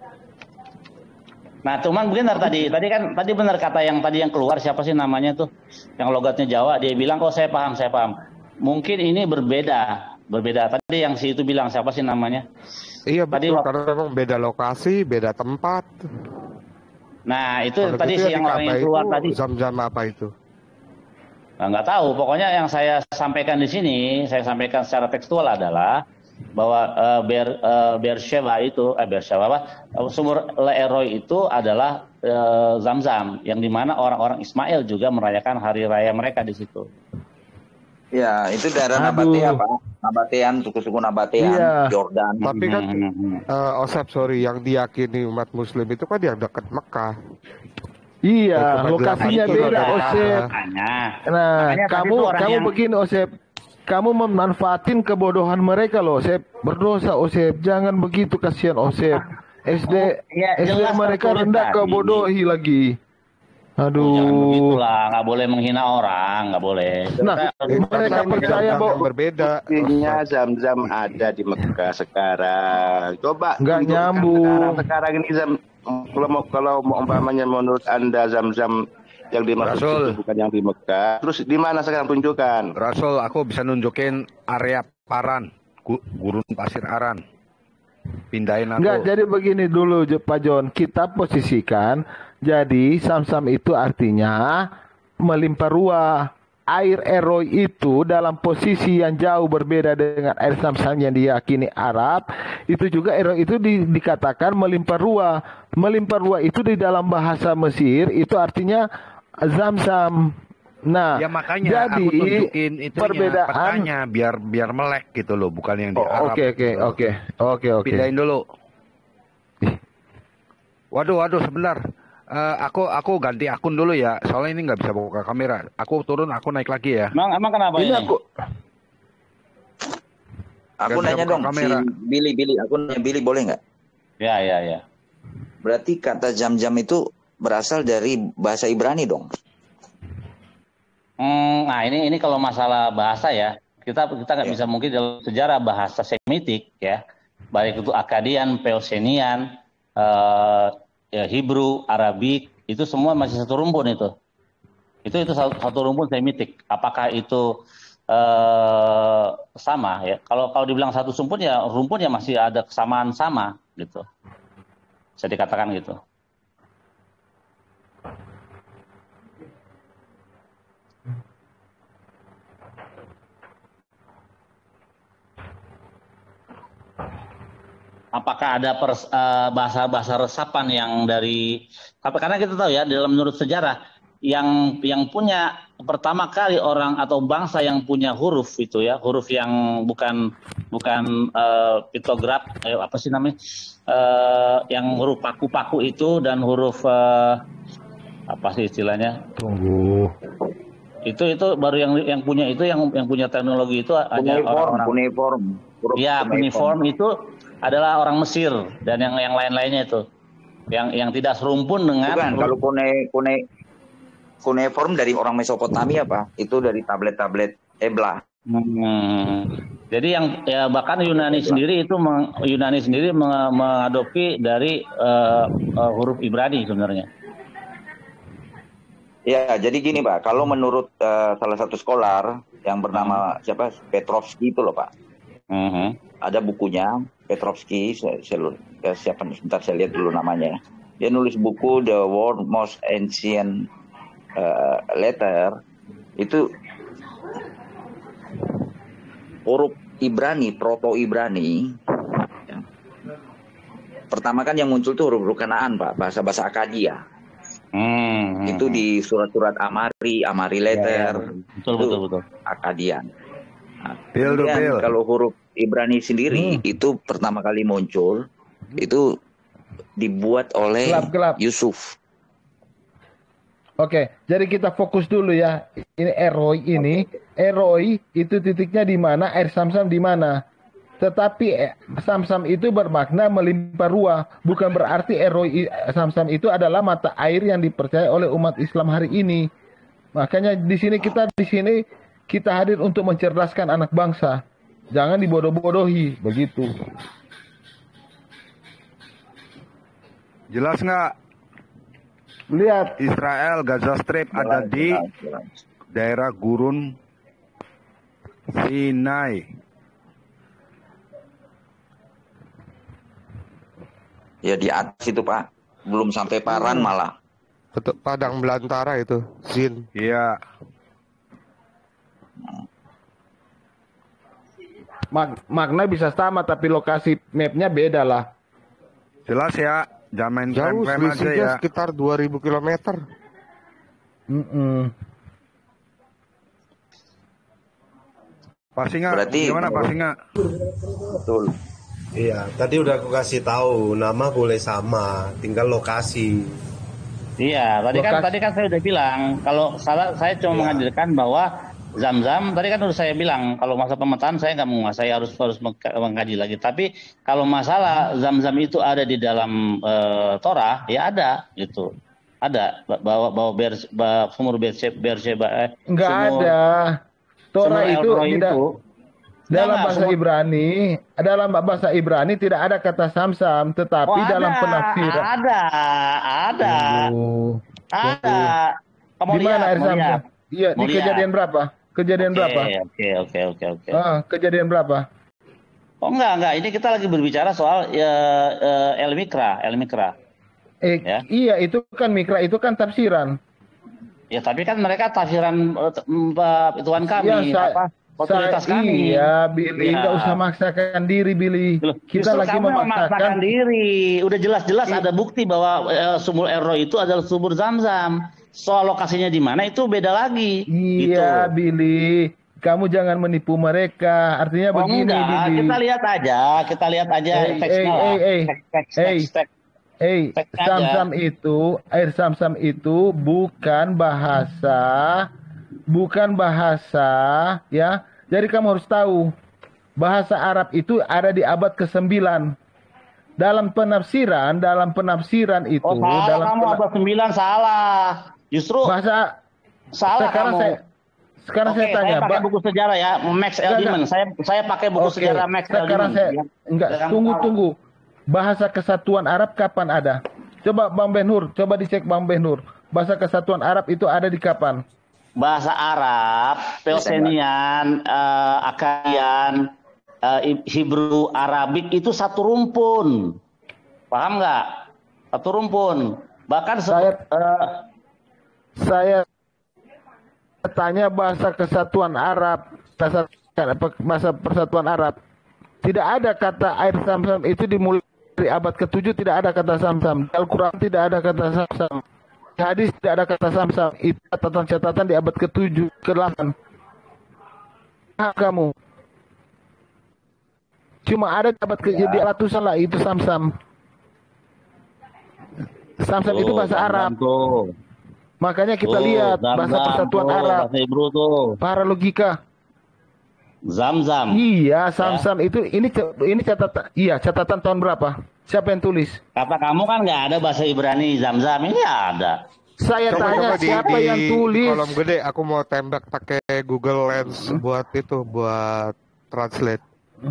Nah, cuman benar tadi benar kata yang keluar, siapa sih namanya tuh yang logatnya Jawa, dia bilang oh saya paham. Mungkin ini berbeda. Tadi yang si itu bilang siapa sih namanya? Iya Tadi betul, karena memang beda lokasi, beda tempat. Nah, itu Kalau tadi gitu si yang orang yang keluar itu, tadi. Zam-Zam apa itu? Nah, nggak tahu, pokoknya yang saya sampaikan di sini, saya sampaikan secara tekstual adalah bahwa Beersheba itu, sumur Leroy itu adalah Zam-Zam, yang dimana orang-orang Ismail juga merayakan hari raya mereka di situ. Ya, itu daerah Nabatea, Pak. Nabatean, suku-suku Nabatean, Iya. Jordan. Tapi kan, Osep, sorry, yang diyakini umat Muslim itu kan yang dekat Mekah. Iya, Tempat lokasinya itu beda, ada Osep. Makanya Nah, tadi kamu tuh orang yang- begini, Osep. Kamu memanfaatin kebodohan mereka loh, Osep. Berdosa, Osep. Jangan begitu, kasihan Osep. SD jelas mereka tertulis rendah tadi. kau bodohi lagi. Jangan Aduh. begitulah, nggak boleh menghina orang, nggak boleh. Nah, mereka percaya bahwa berbeda. Buktinya Zam-Zam ada di Mekah sekarang. Coba Nggak tunjukkan nyambung. sekarang ini kalau umpamanya menurut Anda Zam-Zam yang dimaksud Rasul. itu bukan yang di Mekah. Terus di mana sekarang tunjukkan? Rasul, aku bisa nunjukin area Paran, gurun pasir Aran. Pindahin aku. Enggak, jadi begini dulu Pak John, kita posisikan jadi Zam-Zam itu artinya melimpah ruah. Air Eroi itu dalam posisi yang jauh berbeda dengan air Zam-Zam yang diyakini Arab. Itu juga Eroi itu dikatakan melimpah ruah. Melimpah ruah itu di dalam bahasa Mesir itu artinya Zam-Zam. Nah, Ya makanya jadi aku tunjukin itunya, perbedaan. petanya biar melek gitu loh, bukan yang di Arab. Oke. Pindahin dulu. Waduh, sebentar. Aku ganti akun dulu ya, soalnya ini nggak bisa buka kamera. Aku turun, aku naik lagi ya. Emang kenapa ini? Aku Nggak nanya bisa dong, buka kamera. si Billy, aku nanya Billy boleh nggak? Ya. Berarti kata jam-jam itu berasal dari bahasa Ibrani dong? Nah ini kalau masalah bahasa ya, kita nggak bisa mungkin dalam sejarah bahasa Semitik ya, baik itu Akkadian, Peosenian, Hebrew, Arabik, itu semua masih satu rumpun itu. Itu satu rumpun Semitik. Apakah itu sama ya? Kalau dibilang satu rumpun ya masih ada kesamaan sama gitu. Bisa dikatakan gitu. Apakah ada bahasa-bahasa resapan yang dari karena kita tahu ya dalam menurut sejarah yang punya pertama kali orang atau bangsa yang punya huruf itu ya, huruf yang bukan piktograf apa sih namanya, yang huruf paku-paku itu dan huruf apa sih istilahnya, Tunggu. itu baru yang punya itu yang punya teknologi itu hanya orang-orang Cuneiform. ya, cuneiform itu adalah orang Mesir dan yang lain-lainnya itu yang tidak serumpun dengan Bukan, kalau cuneiform dari orang Mesopotamia Pak, itu dari tablet-tablet Ebla. Jadi yang ya bahkan Yunani sendiri mengadopsi dari huruf Ibrani sebenarnya. Ya, jadi gini Pak, kalau menurut salah satu scholar yang bernama Petrovsky itu loh Pak. Ada bukunya Petrovsky, sebentar saya lihat dulu namanya. Dia nulis buku The World Most Ancient Letter. Itu huruf Ibrani, Proto Ibrani. Pertama kan yang muncul tuh huruf Kanaan Pak, bahasa Akkadia. Itu di surat-surat Amari Letter. Betul. Akkadian. Nah, Bil. kalau huruf Ibrani sendiri itu pertama kali muncul itu dibuat oleh Gelap. Yusuf. Oke, jadi kita fokus dulu ya. Ini Eroi itu titiknya di mana, air Sam-Sam di mana. Tetapi Sam-Sam itu bermakna melimpah ruah, bukan berarti Eroi Sam-Sam itu adalah mata air yang dipercaya oleh umat Islam hari ini. Makanya di sini kita hadir untuk mencerdaskan anak bangsa. Jangan dibodoh-bodohi, begitu. Jelas nggak? Lihat. Israel Gaza Strip ada di daerah gurun Sinai. Ya di atas itu Pak, belum sampai Paran malah. Betul, padang belantara itu, Zin. Iya. Makna bisa sama tapi lokasi mapnya beda lah. Jelas ya, jangan main Jauh, klaim-klaim aja selisihnya ya. sekitar 2000 km. Pasti nggak? Berarti Gimana pasti nggak? Betul. Iya, tadi udah aku kasih tahu nama boleh sama, tinggal lokasi. Iya, tadi kan saya udah bilang kalau saya cuma menghadirkan bahwa Zam-Zam tadi kan udah saya bilang kalau masa pemetaan saya nggak menguasai, harus mengkaji lagi. Tapi kalau masalah Zam-Zam itu ada di dalam Torah, ya ada gitu. Ada bahwa sumur Beersheba Enggak ada. Torah itu tidak dalam bahasa Ibrani tidak ada kata Sam-Sam, tetapi dalam penafsiran ada. Di mana air Sam-Sam? Iya, di kejadian berapa? Berapa? Oke. Kejadian berapa? Oh enggak. Ini kita lagi berbicara soal El Mikra. Ya? Iya, itu kan Mikra, itu kan tafsiran. Ya, tapi kan mereka tafsiran Tuhan kami, otoritas kami. Iya, Billy, nggak usah maksakan diri, Billy. Kita lagi memaksakan diri. Udah jelas-jelas ada bukti bahwa sumur Eroi itu adalah sumur Zam-Zam. Soal lokasinya di mana itu beda lagi. Iya, gitu. Billy. Kamu jangan menipu mereka. Artinya begini, Billy. Kita lihat aja teksnya. Sam-Sam itu, air Sam-Sam itu bukan bahasa, ya. Jadi kamu harus tahu, bahasa Arab itu ada di abad ke-9. Dalam penafsiran itu, abad 9 salah. Justru bahasa salah sekarang saya tanya, saya pakai buku sejarah ya, Max Eldman. Saya pakai buku sejarah Max Eldman. Tunggu. Bahasa Kesatuan Arab kapan ada? Coba Bang Ben-Hur, coba dicek Bang Ben-Hur. Bahasa Kesatuan Arab itu ada di kapan? Bahasa Arab, Peosenian, Akkadian, Hebrew, Arabik itu satu rumpun. Paham nggak? Satu rumpun. Bahkan saya tanya bahasa Kesatuan Arab, bahasa Persatuan Arab. Tidak ada kata air Sam-Sam itu dimulai dari abad ke-7, tidak ada kata Sam-Sam. Di Al-Quran tidak ada kata Sam-Sam. Di hadis tidak ada kata Sam-Sam. Itu catatan-catatan di abad ke-7, ke-8. Kamu. Cuma ada di abad di ratusan lah itu Sam-Sam. Sam-Sam itu bahasa Arab. Makanya kita lihat bahasa Persatuan Arab. Bahasa Hebrew tuh. Para logika. Zam-Zam. Iya, Sam-Sam itu ini catatan. Iya, catatan tahun berapa? Siapa yang tulis? Kata kamu kan nggak ada bahasa Ibrani Zam-Zam, ini ada. Saya tanya siapa yang tulis? Kolom gede, aku mau tembak pakai Google Lens buat translate.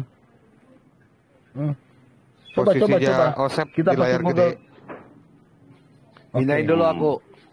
Coba. Osep Kita di layar pakai gede. Pindahin dulu aku.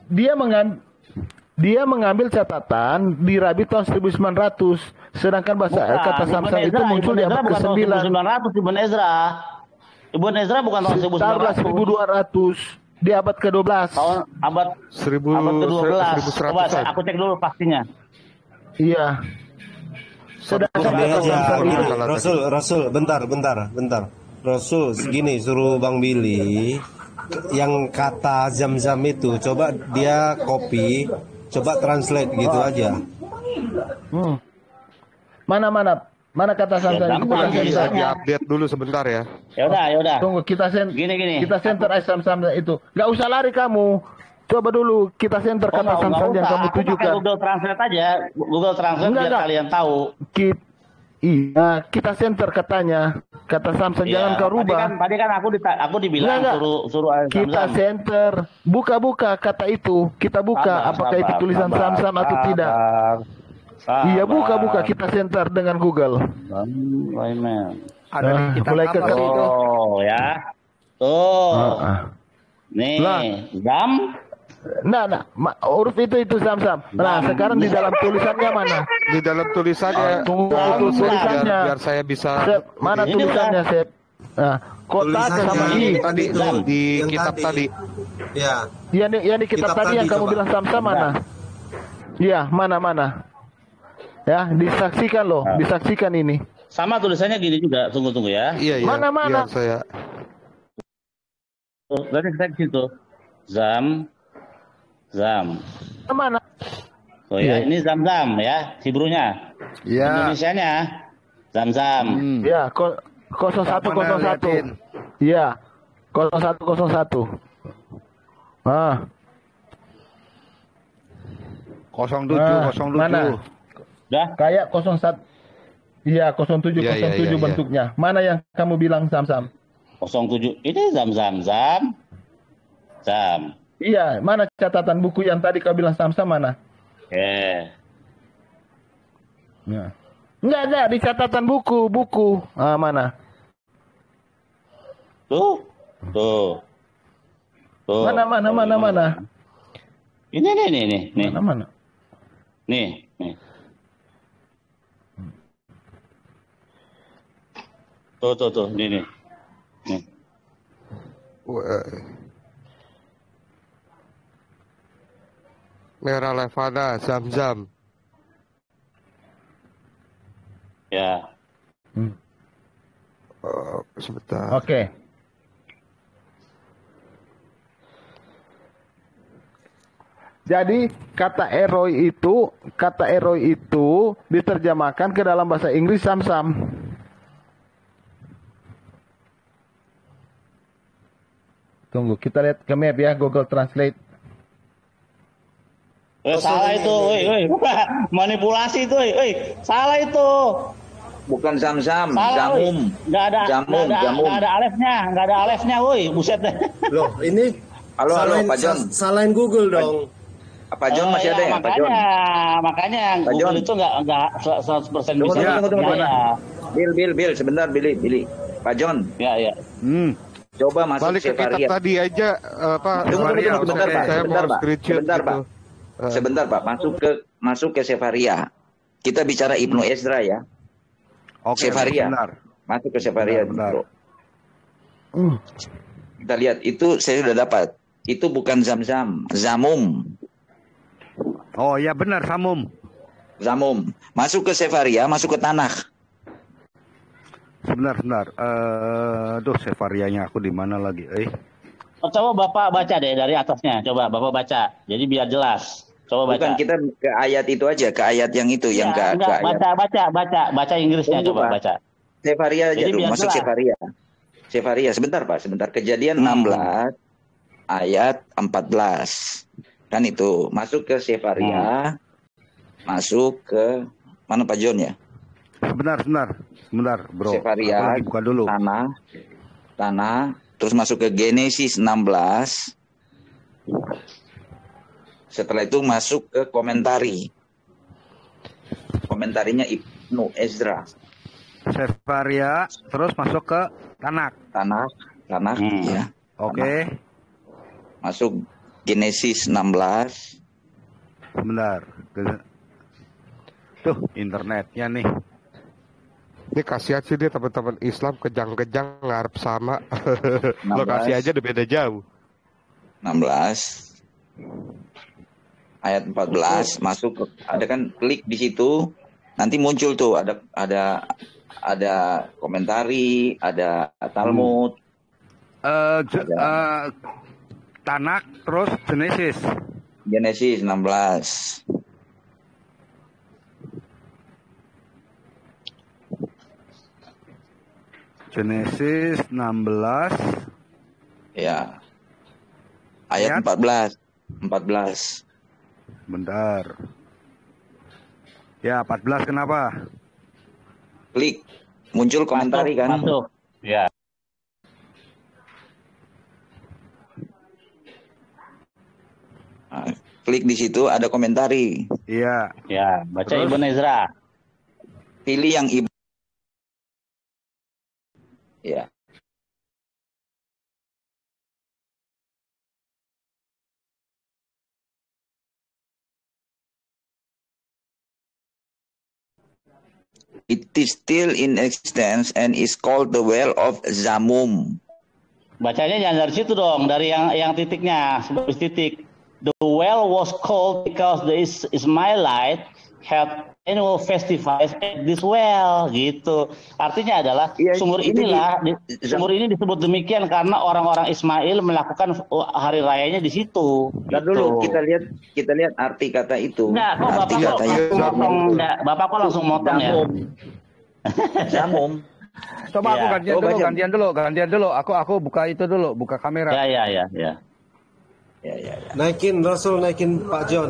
Dia mengambil catatan di Rabi tahun 1900, sedangkan kata Sam-Sam itu muncul di abad ke-9. 1900 Ibn Ezra bukan tahun 1900. 1200 di abad ke-12. Tahun abad ke-12. Coba aku cek dulu pastinya. Iya. Sedangkan Rasul, bentar. Rasul, segini suruh Bang Billy yang kata Zam-Zam itu coba dia copy, coba translate gitu aja. Mana Mana kata Samsam? Ya, Kita gampang. center. Lagi update dulu sebentar ya. Ya udah. Tunggu, kita Gini. kita center Samsam itu. Gak usah lari kamu. Coba dulu kita center kata nggak Samsam yang usah. kamu Aku pakai tujukan. Google Translate aja. Google Translate biar kalian tahu. Iya, kita center katanya. Kata Samsam jangan kau rubah. Tadi kan aku dibilang Enggak. suruh Kita Samsam. center. Buka kata itu. Kita buka apakah itu tulisan Samsam atau tidak. Iya, buka kita center dengan Google. Ada di kitab mulai apa ke- sih itu? Oh ya. Tuh. Nih, Lah. Zam. Huruf itu Samsam. Nah, sekarang di dalam tulisannya mana? Di dalam tulisannya Tunggu itu Sep, tulisannya. biar saya bisa Sep, mana Ini tulisannya, Sep? Nah, kotak sama Tulisannya i. tadi tuh, di yang kitab tadi. Ya, Yang di kitab tadi yang kamu coba. bilang Samsam mana? Iya, mana? Ya, disaksikan loh, disaksikan ini. Sama tulisannya gini juga. Tunggu ya. Iya. Mana? Biar saya. Berarti kita di situ. Zam. Mana? Oh ya, Iya. ini Zam ya, Hebrunya. Iya. Indonesianya Zam. Ya, 0101. Iya. 0101. Ah, 0707. mana? Udah? Kayak 01. Iya, 0707 Iya. bentuknya. Mana yang kamu bilang Samsam? 07. Ini Zam. Iya, mana catatan buku yang tadi kau bilang Samsam mana? Ya. Enggak, di catatan buku. Ah, mana? Tuh. Mana? Ini nih. Mana? Nih. Tuh, nih. Merah Levana, Zam. Ya. Sebentar. Oke. Jadi kata eroi itu diterjemahkan ke dalam bahasa Inggris Samsam. Tunggu, kita lihat ke map ya, Google Translate. Salah itu, woi. Manipulasi itu, woi. Salah itu. Bukan Zamzam, Salah, woi. Zamum. Nggak ada Jamum. alefnya, woi. Buset deh. Loh, ini Halo, Pak John. salahin Google dong. Pak John masih ada ya, Pak John? Makanya Pak Google John. itu nggak 100% bisa. Tunggu. Ya. Bill, sebentar, Billy. Pak John, Ya. coba masuk Balik ke kitab Sefaria. tadi aja Tunggu, sebentar, Pak. Saya mau screenshot Sebentar, gitu. Pak. Sebentar, Pak. Masuk ke Sefaria. Kita bicara Ibnu Ezra ya. Oke, Sefaria. benar. Masuk ke Sefaria, Benar. bro. Kita lihat, itu saya sudah dapat. Itu bukan Zamzam, Zamum. Oh ya benar, Samum. Masuk ke Sefaria, masuk ke Tanakh. Sebentar. Sevarianya aku di mana lagi? Coba Bapak baca deh dari atasnya. Coba Bapak baca. Jadi biar jelas. Coba baca. Bukan, kita ke ayat itu aja, ke ayat yang itu, yang ke enggak, ayat. baca Inggrisnya. Tunggu, coba Pak. baca. Sefaria aja Jadi dulu, biar masuk jelas. Sefaria. Sebentar, Pak, sebentar. Kejadian 16 ayat 14. Kan itu, masuk ke Sefaria, masuk ke mana Pak John ya? Sebentar, bro. Sefaria, Aku lagi buka dulu. tanah, terus masuk ke Genesis 16. Setelah itu masuk ke komentarinya Ibnu Ezra. Sefaria, terus masuk ke Tanakh. Tanakh ya. Oke. Masuk Genesis 16. Sebentar. Tuh, internetnya nih. Ini kasihan sih dia teman-teman Islam kejang-kejang ngarep sama. 16. Lokasi aja udah beda jauh. 16 ayat 14 masuk ke, ada kan, klik di situ nanti muncul tuh ada komentari, ada Talmud, Tanakh terus Genesis 16. Genesis 16. Ya. Ayat 14. 14. Bentar. Ya, 14 kenapa? Klik. Muncul komentari kan? Masuk. Ya. Nah, klik di situ ada komentari. Iya. Ya, baca Ibnu Ezra. Pilih yang ibu. Ya. It is still in existence and is called the well of Zamum. Bacanya jangan dari situ dong, dari yang titiknya, sebagai titik. The well was called because the Ismailite had annual festivals at this well, gitu. Artinya adalah sumur ini disebut demikian karena orang-orang Ismail melakukan hari rayanya di situ. Ntar dulu kita lihat arti kata itu. Enggak, kok Bapak kok langsung motong ya? Zamum. Coba aku gantian dulu. Aku buka itu dulu, buka kamera. Ya. Naikin Rasul, naikin Pak John.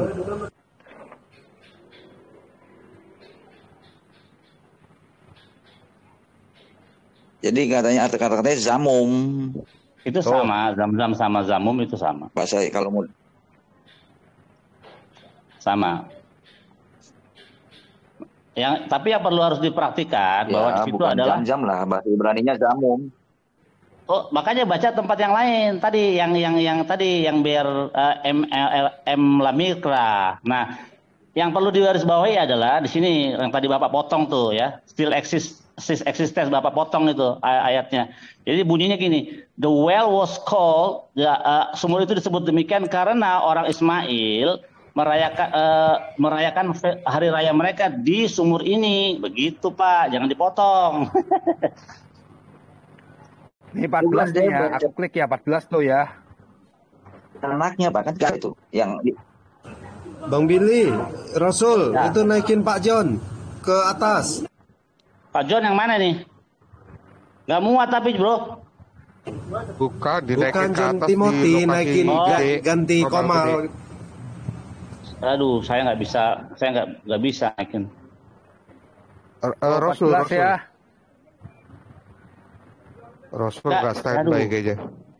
Jadi katanya arti kata-katanya Zamum. Itu sama, Zam-Zam sama Zamum itu sama. Bahasa kalau mau sama. Tapi yang perlu harus dipraktikkan bahwa di situ adalah Zam-Zam lah, bahasa Ibraninya Zamum. Oh, makanya baca tempat yang lain tadi yang biar M lamikra. Nah, yang perlu digarisbawahi adalah di sini yang tadi Bapak potong tuh ya, still existence Bapak potong itu ayatnya. Jadi bunyinya gini, the well was called, sumur itu disebut demikian karena orang Ismail merayakan hari raya mereka di sumur ini. Begitu Pak, jangan dipotong. Ini 14 nih ya, aku klik ya 14 tuh ya. Anaknya Pak kan itu yang Bang Billy, Rasul, itu naikin Pak John ke atas. Pak John yang mana nih? Gak muat tapi bro. Bukan dinaikin ke John atas Timothy, di naikin ganti komal. Aduh, saya nggak bisa naikin. Rasul ya. Rasul nggak standby kayaknya.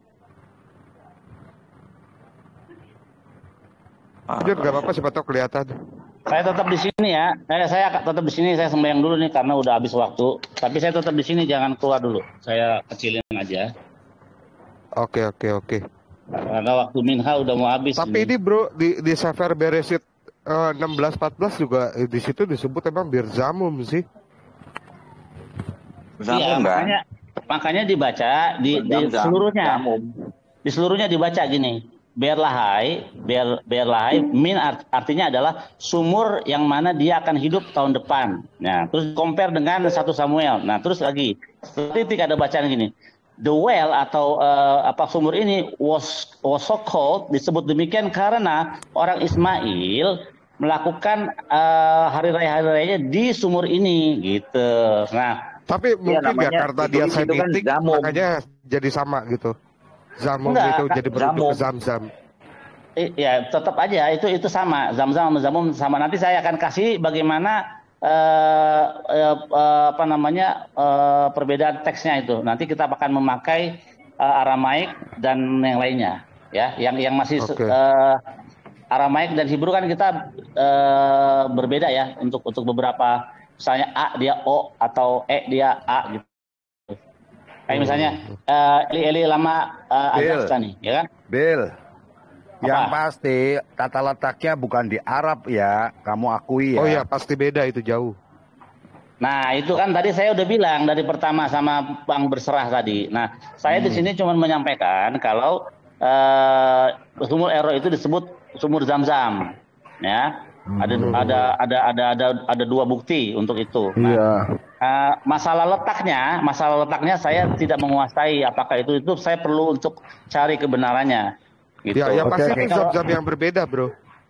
John nggak apa-apa, siapa tahu kelihatan. Saya tetap di sini ya. Saya tetap di sini. Saya sembahyang dulu nih karena udah habis waktu. Tapi saya tetap di sini, jangan keluar dulu. Saya kecilin aja. Oke. Karena waktu minha udah mau habis. Tapi ini bro di Sefer Beresit 16-14 juga di situ disebut emang bir Zamum sih. Iya, makanya dibaca di seluruhnya. Di seluruhnya dibaca gini. Berlahai min artinya adalah sumur yang mana dia akan hidup tahun depan. Nah, terus compare dengan 1 Samuel. Nah, terus lagi titik ada bacaan gini. The well atau sumur ini was so called, disebut demikian karena orang Ismail melakukan hari rayanya di sumur ini gitu. Nah, tapi mungkin ya karena dia semitik kan makanya jadi sama gitu. Zamum itu jadi berbentuk Zam-Zam. Ya tetap aja itu sama, Zam-Zam sama Zamum sama. Nanti saya akan kasih bagaimana perbedaan teksnya itu. Nanti kita akan memakai Aramaik dan yang lainnya ya. Yang masih Aramaik dan Hebrew kan kita berbeda ya untuk beberapa, misalnya A dia O atau E dia A gitu. Kayak misalnya Eli lama Agasta nih, ya kan? Bill, yang pasti tata letaknya bukan di Arab ya, kamu akui ya. Oh ya, pasti beda itu jauh. Nah itu kan tadi saya udah bilang dari pertama sama Bang Berserah tadi. Nah saya di sini cuma menyampaikan kalau sumur Ero itu disebut sumur Zam-Zam, ya. Ada 2 bukti untuk itu. Nah, masalah letaknya saya tidak menguasai apakah itu saya perlu untuk cari kebenarannya. Gitu. Ya pasti itu Zam-Zam yang berbeda, bro.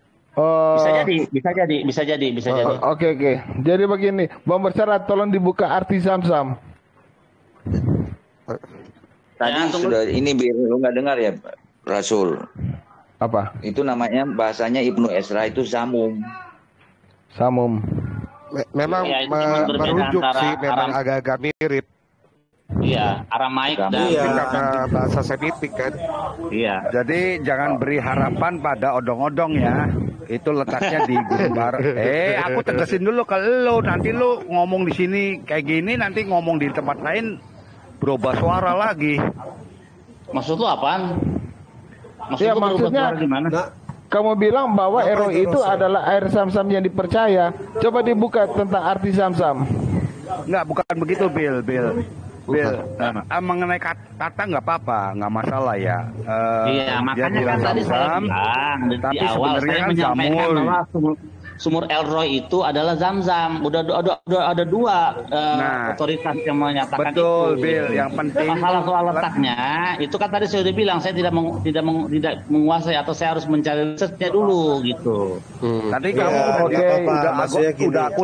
Bisa jadi. Oke. Jadi begini, Bang Berserah tolong dibuka arti Zam-Zam. Tadi sudah ini lu nggak dengar ya Rasul? Apa? Itu namanya bahasanya Ibnu Esra itu zamum. Samum. Memang Iya, itu cuma berbeda merujuk antara sih, memang agak-agak mirip. Iya, Aramaik dan Karena bahasa Semitik kan. iya. Jadi jangan beri harapan pada odong-odong ya. Itu letaknya di Gunung Bar. Aku tegesin dulu ke lo, nanti lo ngomong di sini kayak gini, nanti ngomong di tempat lain berubah suara lagi. Maksud lu apaan? Ya, lu berubah maksudnya suara gimana? kamu bilang bahwa Eroi itu adalah air Zam-Zam yang dipercaya. Coba dibuka tentang arti Zam-Zam. Enggak, bukan begitu, Bill. Mengenai kata nggak apa-apa, nggak masalah ya. Iya, makanya kan tadi saya bilang tapi di awal sebenarnya saya kan menyampaikan jamur. bahwa sumur El Roy itu adalah Zam-Zam. Udah ada dua otoritas yang menyatakan betul, itu. Bill. Yang penting masalah soal letaknya itu kan tadi saya udah bilang saya tidak menguasai atau saya harus mencari risetnya dulu gitu. Tadi Ya, kamu nggak apa-apa. udah aku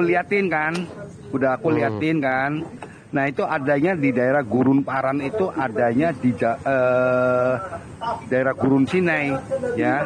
liatin kan. Nah itu adanya di daerah Gurun Paran, itu adanya di daerah Gurun Sinai ya.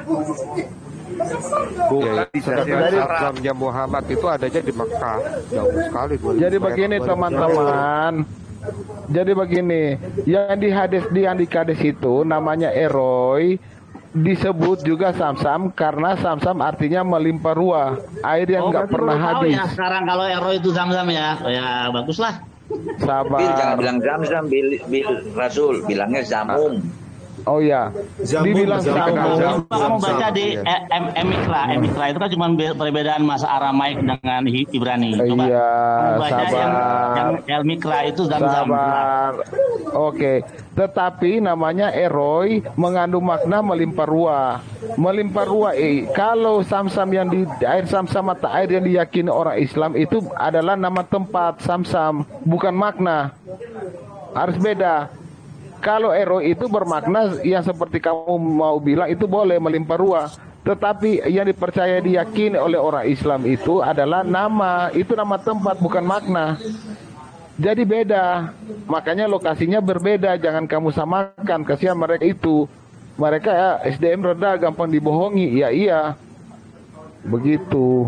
Bukan di Zamnya Muhammad itu adanya di Mekah. Jauh sekali. Jadi begini teman-teman. Jadi begini, yang di Kades itu namanya Eroi, disebut juga Zam-Zam karena Zam-Zam artinya melimpah ruah, air yang nggak pernah habis. Ya sekarang kalau Eroi itu Zam-Zam ya, ya baguslah. Sabar. Bil jangan bilang Zam-Zam, Bil Rasul bilangnya zamum. Oh ya, dibilang Zamum. Kamu baca di Emikra itu kan cuma perbedaan masa Aramaik dengan Ibrani. Coba Iya, kamu baca sabar. yang Emikra itu Zam-Zam. Sabar. Oke, tetapi namanya Eroi mengandung makna melimpah ruah. Melimpah ruah. Kalau Zam-Zam yang di air Zam-Zam mata air yang diyakini orang Islam itu adalah nama tempat Zam-Zam, bukan makna. Harus beda. Kalau Eroi itu bermakna yang seperti kamu mau bilang itu boleh melimpah ruah. Tetapi yang dipercaya diyakini oleh orang Islam itu adalah nama. Itu nama tempat bukan makna. Jadi beda. Makanya lokasinya berbeda. Jangan kamu samakan. Kasihan mereka itu. Mereka ya, SDM rendah gampang dibohongi. Ya iya. Begitu.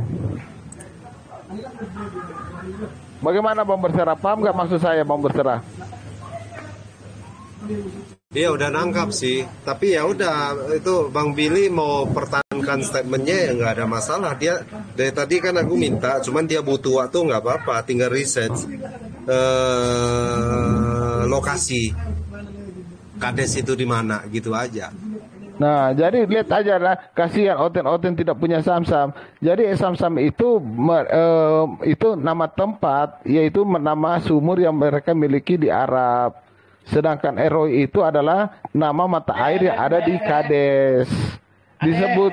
Bagaimana Bang Berserah? Paham gak maksud saya Bang Berserah? Iya udah nangkap sih, tapi ya udah itu Bang Billy mau pertahankan statementnya ya nggak ada masalah. Dia dari tadi kan aku minta, cuman dia butuh waktu nggak apa-apa, tinggal research lokasi Kades itu di mana gitu aja. Nah, jadi lihat aja lah, kasihan Oten tidak punya Zam-Zam. Jadi Zam-Zam itu nama tempat, yaitu nama sumur yang mereka miliki di Arab. Sedangkan Eroi itu adalah nama mata air yang ada di Kades. Disebut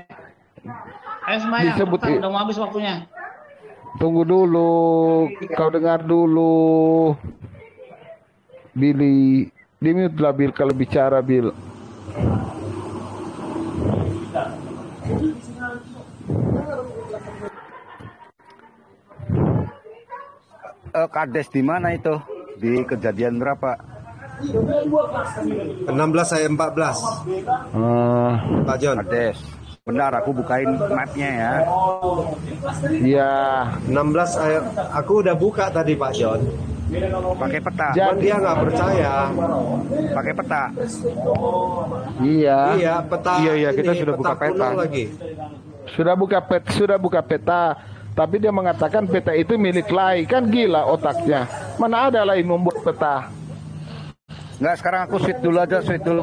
udah mau habis waktunya. Tunggu dulu, kau dengar dulu. Billy, di-mute lah Bill kalau bicara Bill. Kades di mana itu? Di kejadian berapa? 16 ayat 14. Pak John. Kades. Benar, aku bukain mapnya ya. Iya. 16 ayat. Aku udah buka tadi Pak John. Pakai peta. Cuman dia nggak percaya. Pakai peta. Iya. Iya peta. Iya kita ini, sudah buka peta. Lagi. Sudah buka peta. Tapi dia mengatakan peta itu milik Lai. Kan gila otaknya. Mana ada Lai membuat peta? Enggak, sekarang aku switch dulu aja,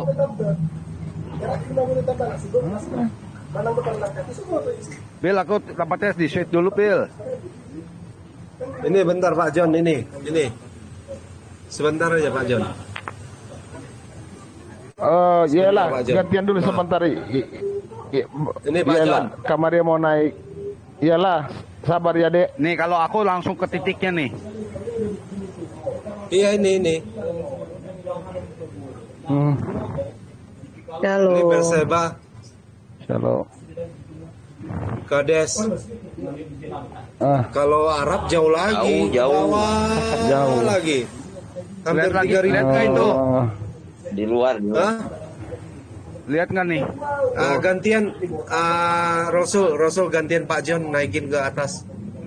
Bill, aku tempatnya di switch dulu, Bill. Ini bentar Pak John, ini. Sebentar aja Pak John. Oh, iyalah, gantian dulu sebentar. Ini Pak John. Kamarnya mau naik. Iyalah, sabar ya, Dek. Nih, kalau aku langsung ke titiknya nih. Iya, ini. Halo. Ini Berseba. Halo. Kades. Kalau Arab jauh lagi. Jauh. Jauh lagi. Hampir Lihat lagi, 3.000. lihat nggak itu? Di luar. Hah? Lihat nggak nih? Gantian Rasul gantian Pak John naikin ke atas.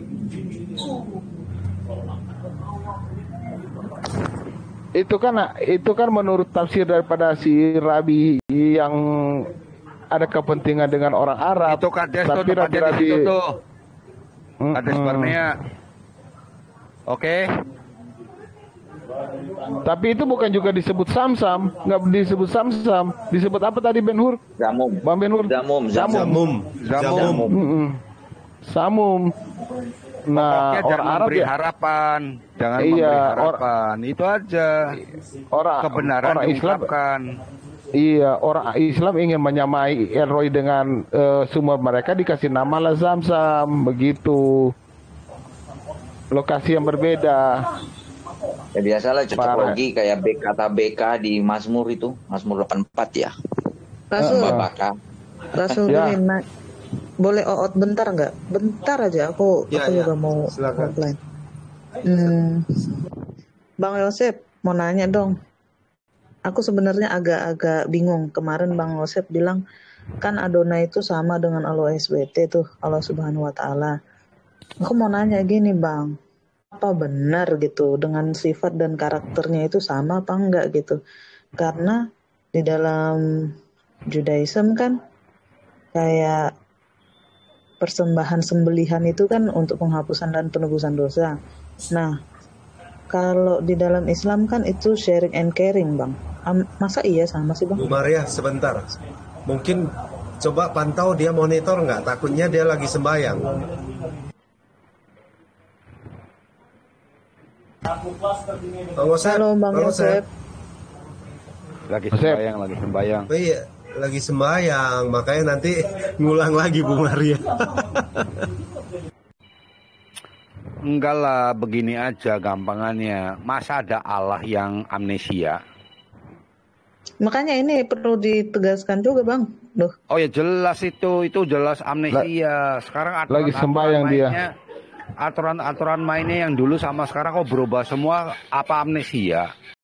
Itu kan menurut tafsir daripada si Rabi yang ada kepentingan dengan orang Arab. Itu kades tuh, tapi tempatnya di Rabi-Rabi situ tuh. Kades Barnea. Oke. Tapi itu bukan juga disebut Samsam, nggak disebut Samsam, disebut apa tadi Ben Hur? Zamum. Bang Ben Hur? Zamum. Samum. Nah, Pokoknya orang jangan Arab memberi ya. harapan, jangan Iya, memberi harapan. Itu aja. Kebenaran orang Islam. diungkapkan. Iya, orang Islam ingin menyamai Elroy dengan sumber mereka dikasih nama lah Zamzam, begitu. Lokasi yang berbeda. Ya biasalah cocokologi kayak kata BK di Mazmur itu, Mazmur 84 ya. Rasul, Babaka. Rasul Ya. boleh oot bentar nggak? Bentar aja, aku juga mau offline. Bang Yosep, mau nanya dong. Aku sebenarnya agak-agak bingung. Kemarin Bang Yosep bilang kan Adonai itu sama dengan Allah SWT tuh, Allah Subhanahu Wa Taala. Aku mau nanya gini Bang, apa benar gitu dengan sifat dan karakternya itu sama apa enggak gitu? Karena di dalam Judaism kan kayak persembahan sembelihan itu kan untuk penghapusan dan penebusan dosa. Nah, kalau di dalam Islam kan itu sharing and caring, Bang. Masa iya sama sih, Bang? Bu Maria, sebentar. Mungkin coba pantau dia monitor nggak? Takutnya dia lagi sembahyang. Halo, Bang Yosep. Lagi sembayang. Oh, iya, lagi sembahyang. Makanya nanti ngulang lagi Bu Maria. Enggak lah, begini aja gampangannya. Masa ada Allah yang amnesia? Makanya ini perlu ditegaskan juga, Bang. Loh. Oh ya jelas itu jelas amnesia. Sekarang lagi sembahyang dia. Aturan-aturan mainnya yang dulu sama sekarang kok berubah semua, apa amnesia?